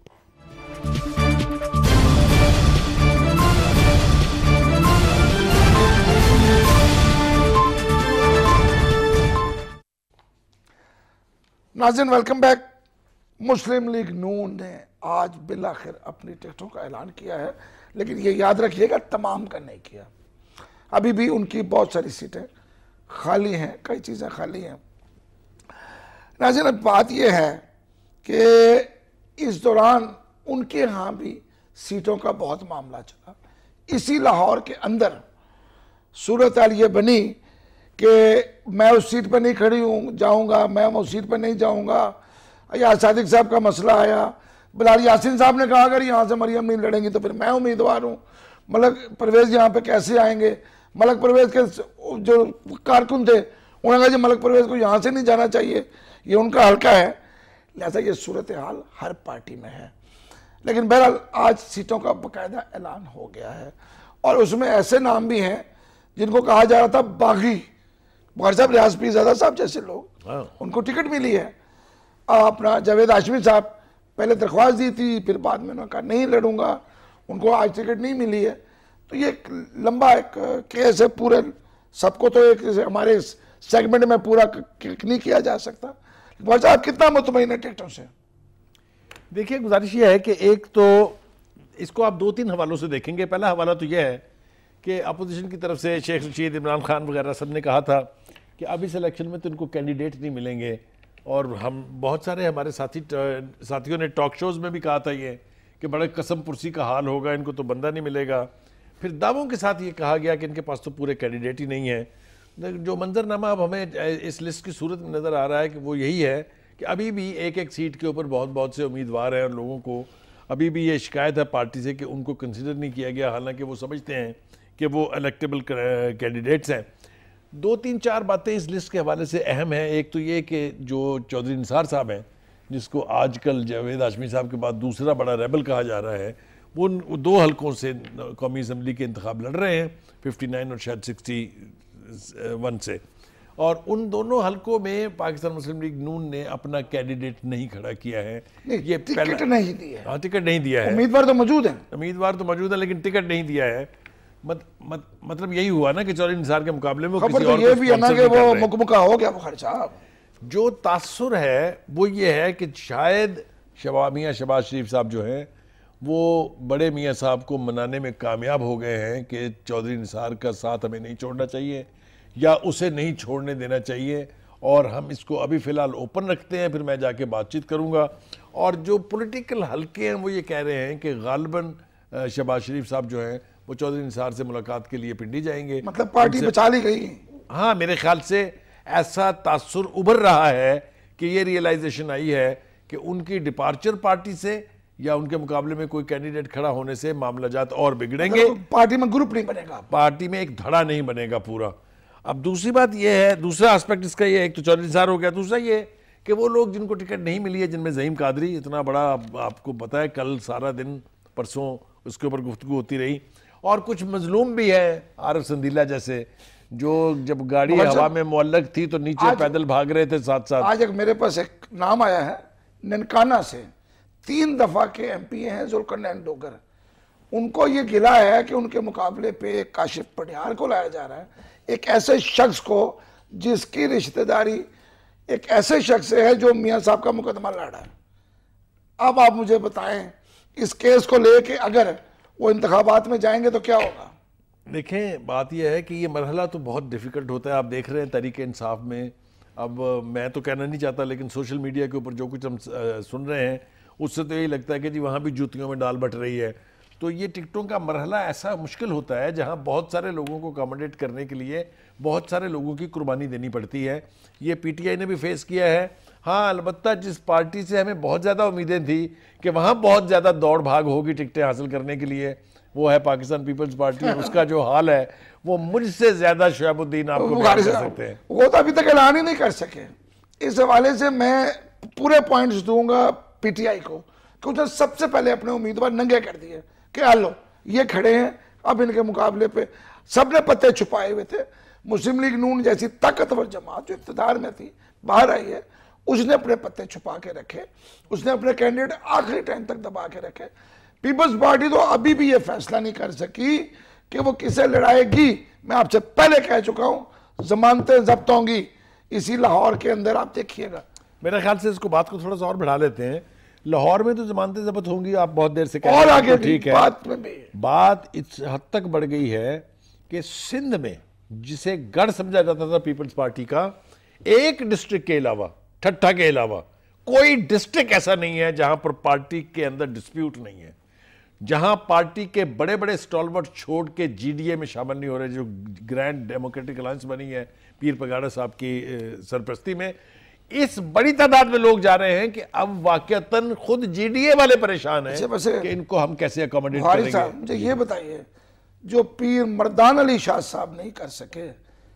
ناظرین ویلکم بیک. مسلم لیگ نون نے آج بالآخر اپنی ٹکٹوں کا اعلان کیا ہے, لیکن یہ یاد رکھیے گا تمام کا نہیں کیا. ابھی بھی ان کی بہت ساری سیٹیں خالی ہیں, کئی چیزیں خالی ہیں. ناظرین اب بات یہ ہے کہ اس دوران ان کے ہاں بھی سیٹوں کا بہت معاملہ چلا. اسی لاہور کے اندر صورتحال یہ بنی کہ میں اس سیٹ پہ نہیں کھڑی ہوں جاؤں گا, میں اس سیٹ پہ نہیں جاؤں گا. یا صادق صاحب کا مسئلہ آیا, بلال یاسین صاحب نے کہا اگر یہاں سے مریم نہیں لڑیں گی تو پھر میں امیدوار ہوں. ملک پرویز یہاں پہ کیسے آئیں گے؟ ملک پرویز کے جو کارکن تھے انہوں نے کہا جی ملک پرویز کو یہاں سے نہیں جانا چاہیے, یہ ان کا حلقہ ہے. لہذا یہ صورتحال ہر پارٹی میں ہے. لیکن بہرحال آج سیٹوں کا باقاعدہ اعلان ہو گیا ہے, اور اس میں ایسے نام بھی ہیں جن کو کہا جا رہا تھا باغی, بخاری صاحب, ریاض پیر زادہ صاحب جیسے لوگ, ان کو ٹکٹ ملی ہے. اپنا جاوید ہاشمی صاحب پہلے درخواست دی تھی, پھر بعد میں انہوں نے کہا نہیں لڑوں گا, ان کو آج ٹکٹ نہیں ملی ہے. تو یہ ایک لمبا ایک کیس ہے, پورے سب کو تو ایک ہمارے سیگمنٹ میں پورا نہیں کیا جا سکتا. بخاری صاحب کتنا مطمئن ہے ٹکٹوں سے؟ دیکھیے گزارش یہ ہے کہ ایک تو اس کو آپ دو تین حوالوں سے دیکھیں گے. پہلا حوالہ تو یہ ہے کہ اپوزیشن کی طرف سے شیخ رشید, عمران خان وغیرہ سب نے کہا تھا کہ اب اس الیکشن میں تو ان کو کینڈیڈیٹ نہیں ملیں گے, اور ہم بہت سارے ہمارے ساتھی ساتھیوں نے ٹاک شوز میں بھی کہا تھا یہ کہ بڑے قسم پرسی کا حال ہوگا, ان کو تو بندہ نہیں ملے گا. پھر دعووں کے ساتھ یہ کہا گیا کہ ان کے پاس تو پورے کینڈیڈیٹ ہی نہیں ہیں. جو منظر نامہ اب ہمیں اس لسٹ کی صورت میں نظر آ رہا ہے کہ وہ یہی ہے کہ ابھی بھی ایک ایک سیٹ کے اوپر بہت بہت سے امیدوار ہیں, اور لوگوں کو ابھی بھی یہ شکایت ہے پارٹی سے کہ ان کو کنسیڈر نہیں کیا گیا, حالانکہ وہ سمجھتے ہیں کہ وہ الیکٹیبل کینڈیڈیٹس ہیں. دو تین چار باتیں اس لسٹ کے حوالے سے اہم ہیں. ایک تو یہ کہ جو چودھری نثار صاحب ہیں, جس کو آج کل جاوید ہاشمی صاحب کے بعد دوسرا بڑا ریبل کہا جا رہا ہے, وہ دو حلقوں سے قومی اسمبلی کے انتخاب لڑ رہے ہیں, ففٹی نائن اور شاید سکسٹی ون سے. اور ان دونوں حلقوں میں پاکستان مسلم لیگ نون نے اپنا کینڈیڈیٹ نہیں کھڑا کیا ہے. یہ ٹکٹ نہیں دیا ہے. ہاں ٹکٹ نہیں دیا ہے. امیدوار تو موجود ہیں, امیدوار تو موجود ہیں لیکن ٹکٹ نہیں دیا ہے. مطلب یہی ہوا نا کہ چودھری نثار کے مقابلے میں کسی اور کو یہ بھی ہے نا کہ وہ مکمکہ ہو گیا بخاری صاحب. جو تاثر ہے وہ یہ ہے کہ شاید میاں شہباز شریف صاحب جو ہیں وہ بڑے میاں صاحب کو منانے میں کامیاب ہو گئے ہیں کہ چودھری نثار کا ساتھ ہمیں نہیں چھوڑنا چاہیے یا اسے نہیں چھوڑنے دینا چاہیے, اور ہم اس کو ابھی فی الحال اوپن رکھتے ہیں, پھر میں جا کے بات چیت کروں گا. اور جو پولیٹیکل حلقے ہیں وہ یہ کہہ رہے ہیں کہ غالباً شہباز شریف صاحب جو ہیں وہ چودھری نثار سے ملاقات کے لیے پنڈی جائیں گے. مطلب پارٹی بچا لی گئی. ہاں میرے خیال سے ایسا تاثر ابھر رہا ہے کہ یہ ریئلائزیشن آئی ہے کہ ان کی ڈپارچر پارٹی سے یا ان کے مقابلے میں کوئی کینڈیڈیٹ کھڑا ہونے سے معاملہ جات اور بگڑیں گے. پارٹی میں گروپ نہیں بنے گا, پارٹی میں ایک دھڑا نہیں بنے گا پورا. اب دوسری بات یہ ہے, دوسرا اسپیکٹ اس کا یہ ہے, ایک تو چودھری نثار ہو گیا, دوسرا یہ کہ وہ لوگ جن کو ٹکٹ نہیں ملی ہے, جن میں زعیم قادری اتنا بڑا, آپ کو پتہ ہے کل سارا دن پرسوں اس کے اوپر گفتگو ہوتی رہی, اور کچھ مظلوم بھی ہے عارف سندیلہ جیسے, جو جب گاڑی ہوا میں معلق تھی تو نیچے پیدل بھاگ رہے تھے ساتھ ساتھ. آج ایک میرے پاس ایک نام آیا ہے ننکانہ سے, تین دفعہ کے ایم پی ہیں ذوالقرنین ڈوگر, ان کو یہ گلا ہے کہ ان کے مقابلے پہ ایک کاشف پٹیار کو لایا جا رہا ہے, ایک ایسے شخص کو جس کی رشتہ داری ایک ایسے شخص سے ہے جو میاں صاحب کا مقدمہ لڑا ہے. اب آپ مجھے بتائیں اس کیس کو لے کے اگر وہ انتخابات میں جائیں گے تو کیا ہوگا؟ دیکھیں بات یہ ہے کہ یہ مرحلہ تو بہت ڈیفیکلٹ ہوتا ہے. آپ دیکھ رہے ہیں تحریک انصاف میں, اب میں تو کہنا نہیں چاہتا لیکن سوشل میڈیا کے اوپر جو کچھ ہم سن رہے ہیں اس سے تو یہی لگتا ہے کہ جی وہاں بھی جوتیوں میں ڈال بٹ رہی ہے. تو یہ ٹکٹوں کا مرحلہ ایسا مشکل ہوتا ہے جہاں بہت سارے لوگوں کو اکاموڈیٹ کرنے کے لیے بہت سارے لوگوں کی قربانی دینی پڑتی ہے. یہ پی ٹی آئی نے بھی فیس کیا ہے. ہاں البتہ جس پارٹی سے ہمیں بہت زیادہ امیدیں تھیں کہ وہاں بہت زیادہ دوڑ بھاگ ہوگی ٹکٹیں حاصل کرنے کے لیے, وہ ہے پاکستان پیپلز پارٹی. اس کا جو حال ہے وہ مجھ سے زیادہ شعیب الدین آپ کو بیان کر سکتے ہیں. وہ تو ابھی تک اعلان ہی نہیں کر سکے. اس حوالے سے میں پورے پوائنٹس دوں گا پی ٹی آئی کو کہ انہوں نے سب سے پہلے اپنے امیدوار ننگے کر دیے کہ آ لو یہ کھڑے ہیں, اب ان کے مقابلے پہ سب نے پتے چھپائے ہوئے تھے. مسلم لیگ نون جیسی طاقتور جماعت جو اقتدار میں تھی باہر آئی ہے, اس نے اپنے پتے چھپا کے رکھے, اس نے اپنے کینڈیڈیٹ آخری ٹائم تک دبا کے رکھے. پیپلز پارٹی تو ابھی بھی یہ فیصلہ نہیں کر سکی کہ وہ کسے لڑائے گی. میں آپ سے پہلے کہہ چکا ہوں ضمانتیں ضبط ہوں گی اسی لاہور کے اندر, آپ دیکھیے گا. میرے خیال سے اس کو بات کو تھوڑا سا اور بڑھا لیتے ہیں. لاہور میں تو ضمانتیں ضبط ہوں گی, آپ بہت دیر سے کہہ رہے ہیں, اور آگے ٹھیک ہے. بات میں بھی بات اس حد تک بڑھ گئی ہے کہ سندھ میں جسے گڑھ سمجھا جاتا تھا پیپلز پارٹی کا, ایک ڈسٹرکٹ کے علاوہ, ٹھٹھا کے علاوہ کوئی ڈسٹرکٹ ایسا نہیں ہے جہاں پر پارٹی کے اندر ڈسپیوٹ نہیں ہے, جہاں پارٹی کے بڑے بڑے سٹالورٹ چھوڑ کے جی ڈی اے میں شامل نہیں ہو رہے, جو گرینڈ ڈیموکریٹک الائنس بنی ہے پیر پگاڑا صاحب کی سرپرستی میں. اس بڑی تعداد میں لوگ جا رہے ہیں کہ اب واقعتاً خود جی ڈی اے والے پریشان ہیں کہ ان کو ہم کیسے اکاموڈیٹ کریں گے. مجھے یہ بتائیے, جو پیر مردان علی شاہ صاحب نہیں کر سکے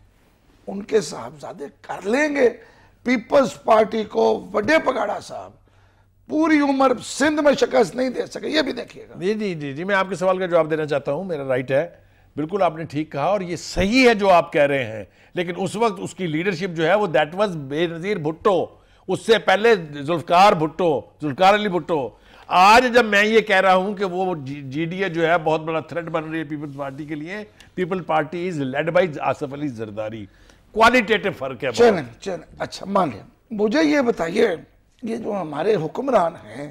ان کے صاحبزادے کر لیں گے. پیپلز پارٹی کو وڈے پگاڑا صاحب پوری عمر سندھ میں شکست نہیں دے سکے, یہ بھی دیکھیے گا. جی جی جی جی میں آپ کے سوال کا جواب دینا چاہتا ہوں, میرا رائٹ ہے, بالکل آپ نے ٹھیک کہا اور یہ صحیح ہے جو آپ کہہ رہے ہیں. لیکن اس وقت اس کی لیڈرشپ جو ہے وہ دیٹ واز بے نظیر بھٹو, اس سے پہلے ذوالفقار بھٹو, ذوالفقار علی بھٹو. آج جب میں یہ کہہ رہا ہوں کہ وہ جی ڈی اے جو ہے بہت بڑا تھریٹ بن رہی ہے پیپلز پارٹی کے لیے, People Party is led by Asif Ali Zardari. Qualitative فرق ہے. چلیں چلیں اچھا مان لیں. مجھے یہ بتائیے, یہ جو ہمارے حکمران ہیں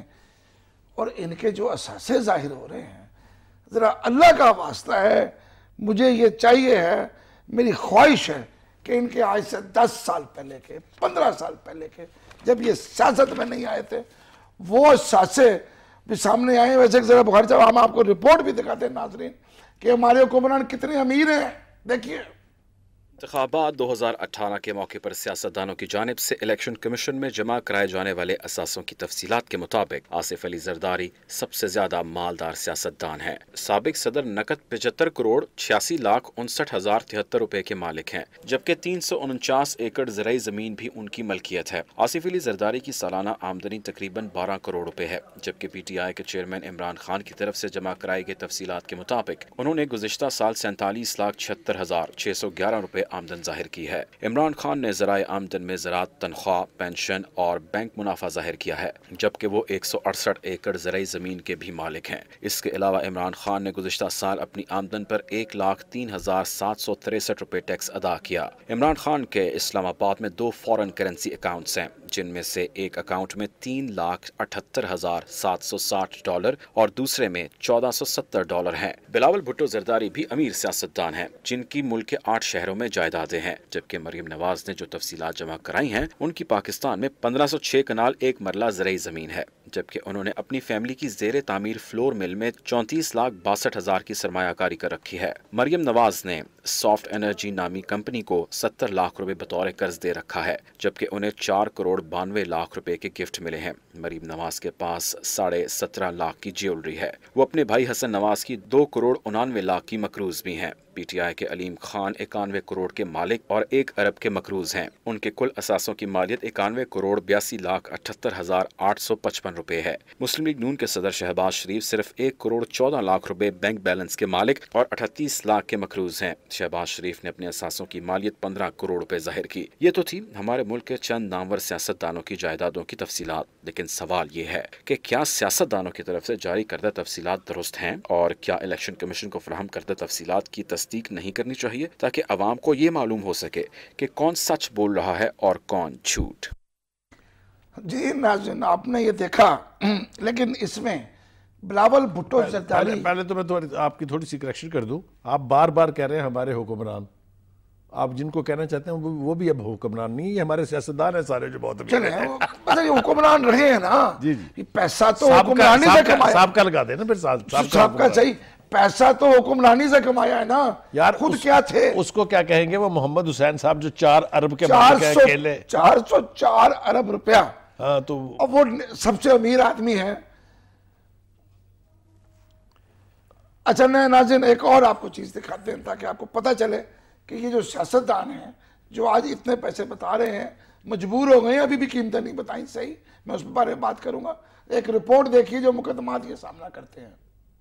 اور ان کے جو اثاثے ظاہر ہو رہے ہیں, ذرا اللہ کا واسطہ ہے, مجھے یہ چاہیے ہے, میری خواہش ہے کہ ان کے آج سے دس سال پہلے کے, پندرہ سال پہلے کے, جب یہ سیاست میں نہیں آئے تھے, وہ اثاثے بھی سامنے آئے. ویسے ذرا بخاری صاحب ہم آپ کو رپورٹ بھی دکھاتے ہیں ناظرین کہ ہمارے حکمران کتنے امیر ہیں. دیکھیے انتخابات دو ہزار اٹھارہ کے موقع پر سیاستدانوں کی جانب سے الیکشن کمیشن میں جمع کرائے جانے والے اثاثوں کی تفصیلات کے مطابق آصف علی زرداری سب سے زیادہ مالدار سیاستدان ہیں. سابق صدر نقد پچہتر کروڑ چھیاسی لاکھ انسٹھ ہزار تہتر روپے کے مالک ہیں, جبکہ تین سو انچاس ایکڑ زرعی زمین بھی ان کی ملکیت ہے. آصف علی زرداری کی سالانہ آمدنی تقریباً بارہ کروڑ روپے ہے, جبکہ پی ٹی آئی کے چیئرمین عمران خان کی طرف سے جمع کرائی گئی تفصیلات کے مطابق انہوں نے گزشتہ سال سینتالیس لاکھ چھہتر ہزار چھ سو گیارہ روپے آمدن ظاہر کی ہے. عمران خان نے ذرائع آمدن میں زراعت, تنخواہ, پینشن اور بینک منافع ظاہر کیا ہے, جبکہ وہ ایک سو اڑسٹھ ایکڑ زرعی زمین کے بھی مالک ہیں. اس کے علاوہ عمران خان نے گزشتہ سال اپنی آمدن پر ایک لاکھ تین ہزار سات سو تریسٹھ روپے ٹیکس ادا کیا. عمران خان کے اسلام آباد میں دو فورن کرنسی اکاؤنٹس ہیں, جن میں سے ایک اکاؤنٹ میں تین لاکھ اٹھہتر ہزار سات سو ساٹھ ڈالر اور دوسرے میں چودہ سو ستر ڈالر ہیں. بلاول بھٹو زرداری بھی امیر سیاستدان ہیں, جن کی ملک کے آٹھ شہروں میں جائیدادیں ہیں, جبکہ مریم نواز نے جو تفصیلات جمع کرائی ہیں ان کی پاکستان میں پندرہ سو چھ کنال ایک مرلہ زرعی زمین ہے, جبکہ انہوں نے اپنی فیملی کی زیر تعمیر فلور مل میں چونتیس لاکھ باسٹھ ہزار کی سرمایہ کاری کر رکھی ہے. مریم نواز نے سافٹ انرجی نامی کمپنی کو ستر لاکھ روپے بطور قرض دے رکھا ہے, جبکہ انہیں چار کروڑ बानवे लाख रुपए के गिफ्ट मिले हैं। मरीम नवाज के पास साढ़े सत्रह लाख की ज्वेलरी है। वो अपने भाई हसन नवाज की दो करोड़ उनानवे लाख की मकरूज भी हैं। पीटीआई के अलीम खान इक्यानवे करोड़ के मालिक और एक अरब के मकरूज हैं। उनके कुल असासों की मालियत इक्यानवे करोड़ बयासी लाख अठहत्तर हजार आठ सौ पचपन रुपए है। मुस्लिम लीग नून के सदर शहबाज शरीफ सिर्फ एक करोड़ चौदह लाख रुपए बैंक बैलेंस के मालिक और अठतीस लाख के मकरूज हैं। शहबाज शरीफ ने अपने असासों की मालियत पंद्रह करोड़ रुपए जाहिर की। ये तो थी हमारे मुल्क के चंद नामवर सियासतदानों की जायदादों की तफसीलात, लेकिन सवाल ये है कि क्या सियासतदानों की तरफ से जारी करदा तफसीलात दुरुस्त हैं और क्या इलेक्शन कमीशन को फराहम करदा तफसीलात की तस्दीक नहीं करनी चाहिए ताकि अवाम को ये मालूम हो सके कि कौन सच बोल रहा है और कौन झूठ। जी नाज़रीन, आपने ये देखा, लेकिन इसमें बिलावल भुट्टो जरदारी, पहले, पहले तो मैं तो आपकी थोड़ी सी करेक्शन कर दूं। आप बार बार कह रहे हैं हमारे हुक्मरान, आप जिनको कहना चाहते हैं वो, वो भी अब हुक्मरान नहीं, ये हमारे सियासतदान है सारे जो बहुत चले मतलब ये हुक्मरान रहे हैं ना। जी जी, पैसा तो हुक्मरानी से कमाया, साहब का लगा देना फिर साहब का सही, पैसा तो हुक्मरानी से कमाया है ना यार। खुद क्या थे, उसको क्या कहेंगे, वो मोहम्मद हुसैन साहब जो चार अरब के मालिक हैं अकेले, चार सौ चार अरब रुपया। हाँ, तो अब वो सबसे अमीर आदमी है। अच्छा नाज़रीन, एक और आपको चीज दिखाते हैं ताकि आपको पता चले कि ये जो सियासतदान हैं जो आज इतने पैसे बता रहे हैं, मजबूर हो गए हैं, अभी भी कीमतें नहीं बताई सही। मैं उस बारे में बात करूंगा। एक रिपोर्ट देखिए जो मुकदमात ये सामना करते हैं।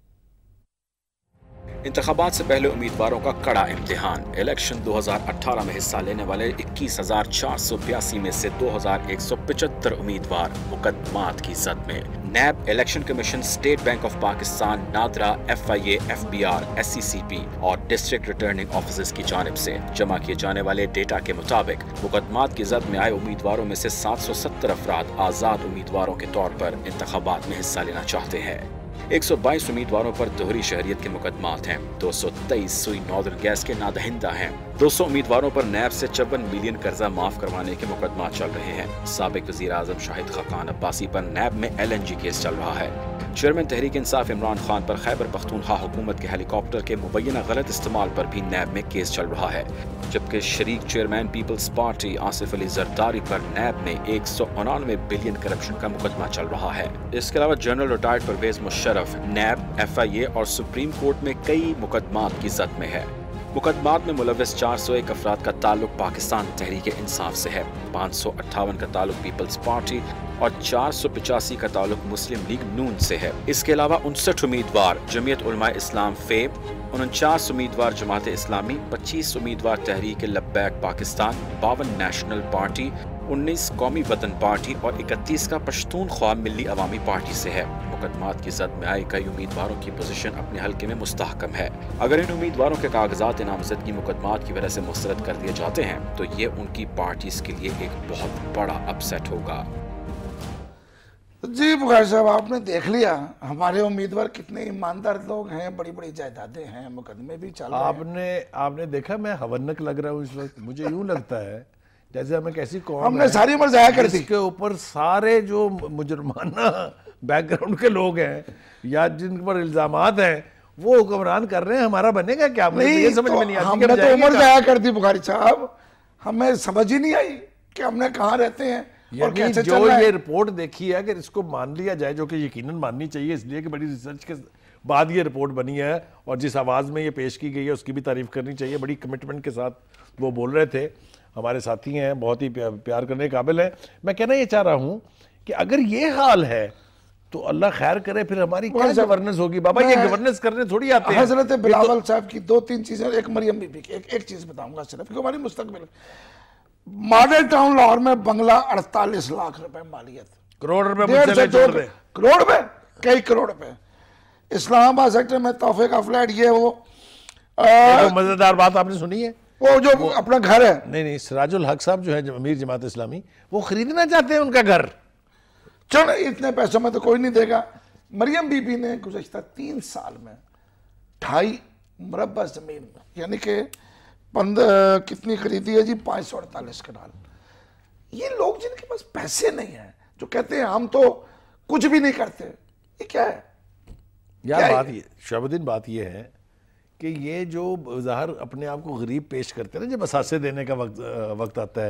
इंतखाबात से पहले उम्मीदवारों का कड़ा इम्तिहान। इलेक्शन दो हज़ार अठारह में हिस्सा लेने वाले इक्कीस हजार चार सौ बयासी में से दो हजार एक सौ पचहत्तर उम्मीदवार मुकदमात की जद में। NAB, Election Commission, State Bank of Pakistan, NADRA, F I A, F B R, S C C P और डिस्ट्रिक्ट रिटर्निंग ऑफिसर्स की जानिब से जमा किए जाने वाले डेटा के मुताबिक मुकदमात की जद में आए उम्मीदवारों में से सात सौ सत्तर अफराद आजाद उम्मीदवारों के तौर पर इंतखाबात में हिस्सा लेना चाहते हैं। एक सौ बाईस उम्मीदवारों पर दोहरी शहरियत के मुकदमात हैं। दो सौ तेईस सुई नॉर्दर्न गैस के नादहिंदा हैं। दो सौ उम्मीदवारों पर नैब से चौवन मिलियन कर्जा माफ करवाने के मुकदमा चल रहे हैं। साबिक वजीर आजम शाहिद खाकान अब्बासी पर नैब में एल एन जी केस चल रहा है। चेयरमैन तहरीक इंसाफ इमरान खान पर खैबर पख्तूनख्वा हुकूमत के हेलीकॉप्टर के मुबैना गलत इस्तेमाल पर भी नैब में केस चल रहा है, जबकि शरीक chairman Peoples Party Asif Ali Zardari पर नैब में एक सौ उनानवे बिलियन करप्शन का मुकदमा चल रहा है। इसके अलावा general retired Pervez Musharraf, NAB, F I A और सुप्रीम कोर्ट में कई मुकदमात की जद में है। मुकदमात में मुलविस चार सौ एक अफराद का ताल्लुक पाकिस्तान तहरीक इंसाफ से है, पाँच सौ अट्ठावन का ताल्लुक पीपल्स पार्टी और चार सौ पचासी का ताल्लुक मुस्लिम लीग नून से है। इसके अलावा उनसठ उम्मीदवार जमीयत उलमा इस्लाम फे, उनचास उम्मीदवार जमात इस्लामी, पच्चीस उम्मीदवार तहरीक लब्बैक पाकिस्तान, बावन नेशनल पार्टी, उन्नीस कौमी वतन पार्टी और इकतीस का पश्तूनख्वा मिली अवामी पार्टी से है। मुकदमात की जद में आए कई उम्मीदवारों की पोजीशन अपने हल्के में मुस्तहकम है। अगर इन उम्मीदवारों के कागजात नामजदगी मुकदमात की वजह से मुस्तरद कर दिए जाते हैं तो ये उनकी पार्टीज के लिए एक बहुत बड़ा अपसेट होगा। जी बुखारी साहब, आपने देख लिया हमारे उम्मीदवार कितने ईमानदार लोग हैं, बड़ी बड़ी जायदादें हैं, मुकदमे भी चल रहे हैं। आपने आपने देखा मैं हवन्नक लग रहा हूँ इस वक्त। मुझे यूं लगता है जैसे हमें कैसी कौम हमने सारी उम्र जाया कर दी, इसके ऊपर सारे जो मुजरमाना बैकग्राउंड के लोग हैं या जिन पर इल्जामात हैं वो हुक्मरान कर रहे हैं। हमारा बनेगा क्या? नहीं, ये समझ तो में नहीं आती। हमने तो उम्र जाया कर दी बुखारी साहब, हमें समझ ही नहीं आई कि हमने कहाँ रहते हैं और कैसे जो चल रहा है। ये रिपोर्ट देखी है अगर इसको मान लिया जाए, जो कि यकीनन माननी चाहिए इसलिए कि बड़ी रिसर्च के बाद ये रिपोर्ट बनी है और जिस आवाज़ में ये पेश की गई है उसकी भी तारीफ करनी चाहिए। बड़ी कमिटमेंट के साथ वो बोल रहे थे। हमारे साथी हैं, बहुत ही प्यार करने के काबिल हैं। मैं कहना ये चाह रहा हूँ कि अगर ये हाल है तो अल्लाह खैर करे, फिर हमारी क्या गवर्नेंस होगी? बाबा ये गवर्नेंस करने थोड़ी आते हैं। हजरत बिलावल साहब की दो तीन चीजें, एक मरियम बीबी की, एक, एक चीज बताऊंगा सिर्फ कि हमारी मुस्तकबिल। मॉडल टाउन लाहौर में बंगला अड़तालीस लाख रुपए मालियत, करोड़ रुपए करोड़ रुपए कई करोड़ रुपए। इस्लामाबाद सेक्टर में तोहफे का फ्लैट, ये वो मजेदार बात आपने सुनी है, वो जो वो, अपना घर है। नहीं नहीं, सिराजुल हक साहब जो है अमीर जमात इस्लामी, वो खरीदना चाहते हैं उनका घर। चल इतने पैसों में तो कोई नहीं देगा। मरियम बीबी ने गुज़श्ता तीन साल में ढाई मुरब्बा जमीन यानी कि पंद्रह कितनी खरीदी है जी, पाँच सौ अड़तालीस कनाल। ये लोग जिनके पास पैसे नहीं है, जो कहते हैं हम तो कुछ भी नहीं करते, ये क्या है यार? बात ये शहाबुद्दीन, बात ये है कि ये जो ज़ाहिर अपने आप को गरीब पेश करते हैं ना, जब असासे देने का वक्त वक्त आता है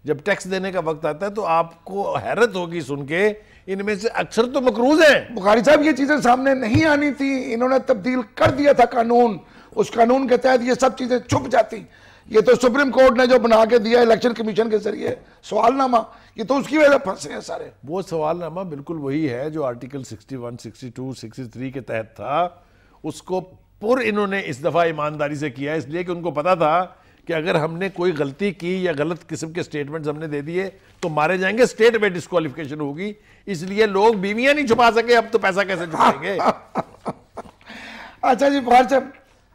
جب ٹیکس دینے کا وقت آتا ہے تو آپ کو حیرت ہوگی سن کے ان میں سے اکثر تو مقروض ہیں. بخاری صاحب یہ چیزیں سامنے نہیں آنی تھی, انہوں نے تبدیل کر دیا تھا قانون, اس قانون کے تحت یہ سب چیزیں چھپ جاتی. یہ تو سپریم کورٹ نے جو بنا کے دیا الیکشن کمیشن کے ذریعے سوال نامہ, یہ تو اس کی وجہ پھنسے ہیں سارے. وہ سوال نامہ بالکل وہی ہے جو article sixty one, sixty two, sixty three کے تحت تھا. اس کو پر انہوں نے اس دفعہ ایمانداری سے کیا, اس لیے کہ ان کو پتا تھا کہ اگر ہم نے کوئی غلطی کی یا غلط قسم کے سٹیٹمنٹس ہم نے دے دیے تو مارے جائیں گے, سٹیٹ میں ڈسکوالیفیکیشن ہوگی. اس لیے لوگ بیویاں نہیں چھپا سکے, اب تو پیسہ کیسے چھپائیں گے. اچھا جی بخاری صاحب,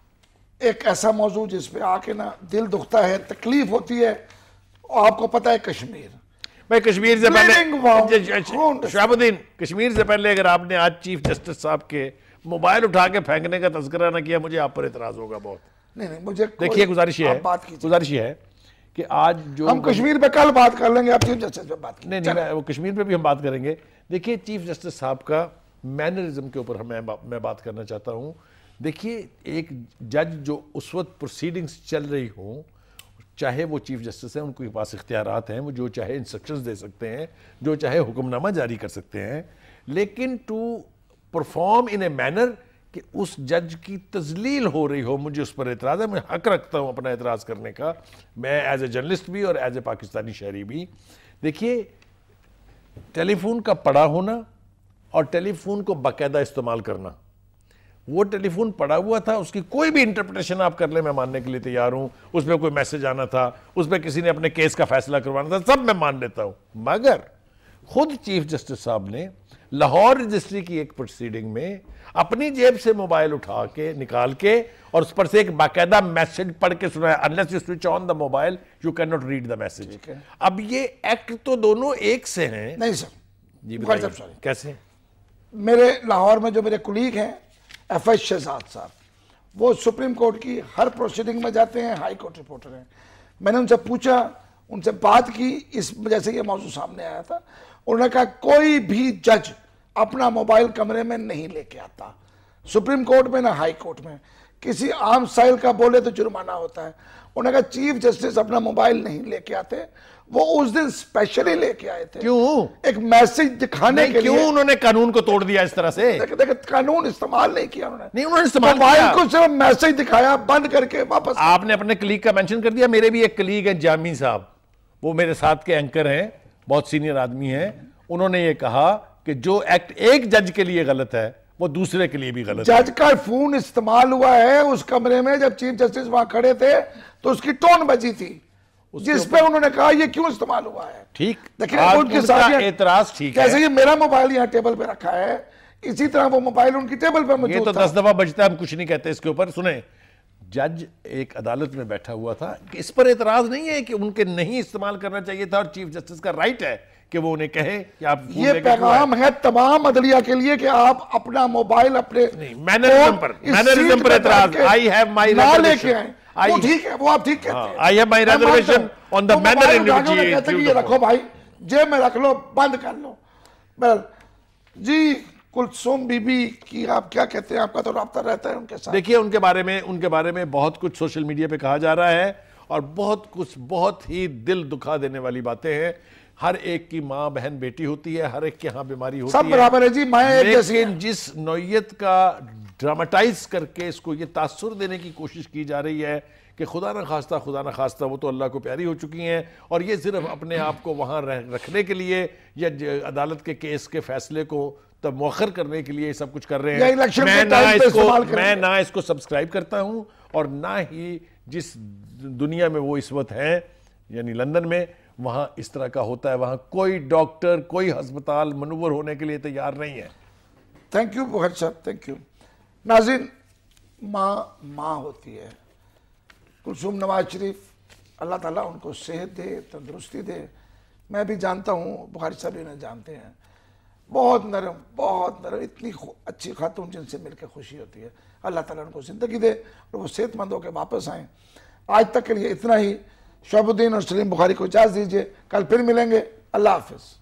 ایک ایسا موضوع جس پہ آ کے نا دل دکھتا ہے, تکلیف ہوتی ہے, آپ کو پتا ہے کشمیر. میں کشمیر سے پہلے شہاب الدین, کشمیر سے پہلے اگر آپ نے آج چیف جسٹس صاحب کے موبائل اٹھا کے پھینکنے کا تذکرہ نہ کیا, مجھے آپ پر اعتراض ہوگا بہت. نہیں نہیں مجھے دیکھیے گزارش ہے گزارش ہے کہ آج جو ہم کشمیر پہ کل بات کر لیں گے, آپ چیف جسٹس پہ بات کریں. نہیں نہیں وہ کشمیر پہ بھی ہم بات کریں گے. دیکھیے چیف جسٹس صاحب کا مینرزم کے اوپر میں بات کرنا چاہتا ہوں. دیکھیے ایک جج جو اس وقت پروسیڈنگز چل رہی ہوں, چاہے وہ چیف جسٹس ہیں, ان کے پاس اختیارات ہیں, وہ جو چاہے انسٹرکشنز دے سکتے ہیں, جو چاہے حکم نامہ جاری کر سکتے ہیں, لیکن to perform in a manner کہ اس جج کی تذلیل ہو رہی ہو, مجھے اس پر اعتراض ہے. میں حق رکھتا ہوں اپنا اعتراض کرنے کا, میں ایز اے جرنلسٹ بھی اور ایز اے پاکستانی شہری بھی. دیکھیے ٹیلی فون کا پڑا ہونا اور ٹیلی فون کو باقاعدہ استعمال کرنا, وہ ٹیلی فون پڑا ہوا تھا, اس کی کوئی بھی انٹرپریٹیشن آپ کر لیں میں ماننے کے لیے تیار ہوں. اس پہ کوئی میسج آنا تھا, اس پہ کسی نے اپنے کیس کا فیصلہ کروانا تھا, سب میں مان لیتا ہوں. مگر خود چیف جسٹس صاحب نے لاہور رجسٹری کی ایک پروسیڈنگ میں اپنی جیب سے موبائل اٹھا کے نکال کے اور اس پر سے ایک باقاعدہ میسج پڑھ کے سنایا, unless you switch on the mobile you cannot read the message. اب یہ ایکٹ تو دونوں ایک سے ہیں. نہیں سر, جی بتائیے کیسے. میرے لاہور میں جو میرے کولیگ ہیں ایف ایس شہزاد صاحب, وہ سپریم کورٹ کی ہر پروسیڈنگ میں جاتے ہیں, ہائی کورٹ رپورٹر ہیں. میں نے ان سے پوچھا, ان سے بات کی, اس وجہ سے یہ موضوع سامنے آیا تھا. انہوں نے کہا کوئی بھی جج اپنا موبائل کمرے میں نہیں لے کے آتا, سپریم کورٹ میں نہ ہائی کورٹ میں. کسی عام سائل کا بولے تو جرمانہ ہوتا ہے. انہوں نے کہا چیف جسٹس اپنا موبائل نہیں لے کے آتے, وہ اس دن سپیشلی لے کے آئے تھے. کیوں؟ ایک میسج دکھانے کے لیے. کیوں انہوں نے قانون کو توڑ دیا اس طرح سے؟ دیکھیں قانون استعمال نہیں کیا انہوں نے. نہیں انہوں نے استعمال کیا, موبائل کو صرف میسج دکھایا, بند کر کے واپس. آپ نے اپنے کلیگ کا مینشن کر دیا. میرے بھی ایک کلیگ ہیں جامی صاحب, وہ میرے ساتھ کے اینکر ہیں, بہت سینئر آدمی ہیں. انہوں نے یہ کہا کہ جو ایکٹ ایک جج کے لیے غلط ہے وہ دوسرے کے لیے بھی غلط ہے. جج کا فون استعمال ہوا ہے اس کمرے میں, جب چیف جسٹس وہاں کھڑے تھے تو اس کی ٹون بجی تھی, جس پہ انہوں نے کہا یہ کیوں استعمال ہوا ہے. ٹھیک, دیکھیں ان کے ساتھ اعتراض ٹھیک ہے. کیسے یہ میرا موبائل یہاں ٹیبل پہ رکھا ہے, اسی طرح وہ موبائل ان کی ٹیبل پہ موجود تھا. یہ تو دس دفعہ بجتا ہے, ہم کچھ نہیں کہتے اس کے اوپر. سنیں, جج ایک عدالت میں بیٹھا ہوا تھا, اس پر اعتراض نہیں ہے کہ ان کے نہیں استعمال کرنا چاہیے تھا, اور چیف جسٹس کا رائٹ ہے کہ وہ انہیں کہے کہ آپ فون یہ پیغام ہے تمام عدلیہ کے لیے کہ آپ اپنا موبائل اپنے مینرزم پر مینرزم پر اعتراض. I have my reservation. وہ ٹھیک ہے, وہ آپ ٹھیک کہتے ہیں. I have my reservation on the manner in which he کہتے ہیں یہ رکھو بھائی, جیب میں رکھ لو, بند کر لو. جی کلثوم بی بی کی آپ کیا کہتے ہیں, آپ کا تو رابطہ رہتا ہے ان کے ساتھ. دیکھیے ان کے بارے میں ان کے بارے میں بہت کچھ سوشل میڈیا پہ کہا جا رہا ہے, اور بہت کچھ بہت ہی دل دکھا دینے والی باتیں ہیں. ہر ایک کی ماں بہن بیٹی ہوتی ہے, ہر ایک کے ہاں بیماری ہوتی ہے, سب برابر ہے جی, مائیں لیکن جس نوعیت کا ڈراماٹائز کر کے اس کو یہ تاثر دینے کی کوشش کی جا رہی ہے کہ خدا نہ خواستہ خدا نہ خواستہ وہ تو اللہ کو پیاری ہو چکی ہیں, اور یہ صرف اپنے آپ کو وہاں رکھنے کے لیے یا عدالت کے کیس کے فیصلے کو تب مؤخر کرنے کے لیے سب کچھ کر رہے ہیں. میں نہ اس کو میں نہ اس کو سبسکرائب کرتا ہوں, اور نہ ہی جس دنیا میں وہ اس وقت ہیں یعنی لندن میں, وہاں اس طرح کا ہوتا ہے. وہاں کوئی ڈاکٹر کوئی ہسپتال منور ہونے کے لیے تیار نہیں ہے. تھینک یو بخاری صاحب, تھینک یو. ناظرین, ماں ماں ہوتی ہے. کلثوم نواز شریف, اللہ تعالیٰ ان کو صحت دے, تندرستی دے. میں بھی جانتا ہوں, بخاری صاحب انہیں جانتے ہیں, بہت نرم بہت نرم, اتنی اچھی خاتون جن سے مل کے خوشی ہوتی ہے. اللہ تعالیٰ ان کو زندگی دے اور وہ صحت مند ہو کے واپس آئیں. آج تک کے لیے اتنا ہی. شہاب الدین اور سلیم بخاری کو اجازت دیجیے, کل پھر ملیں گے. اللہ حافظ.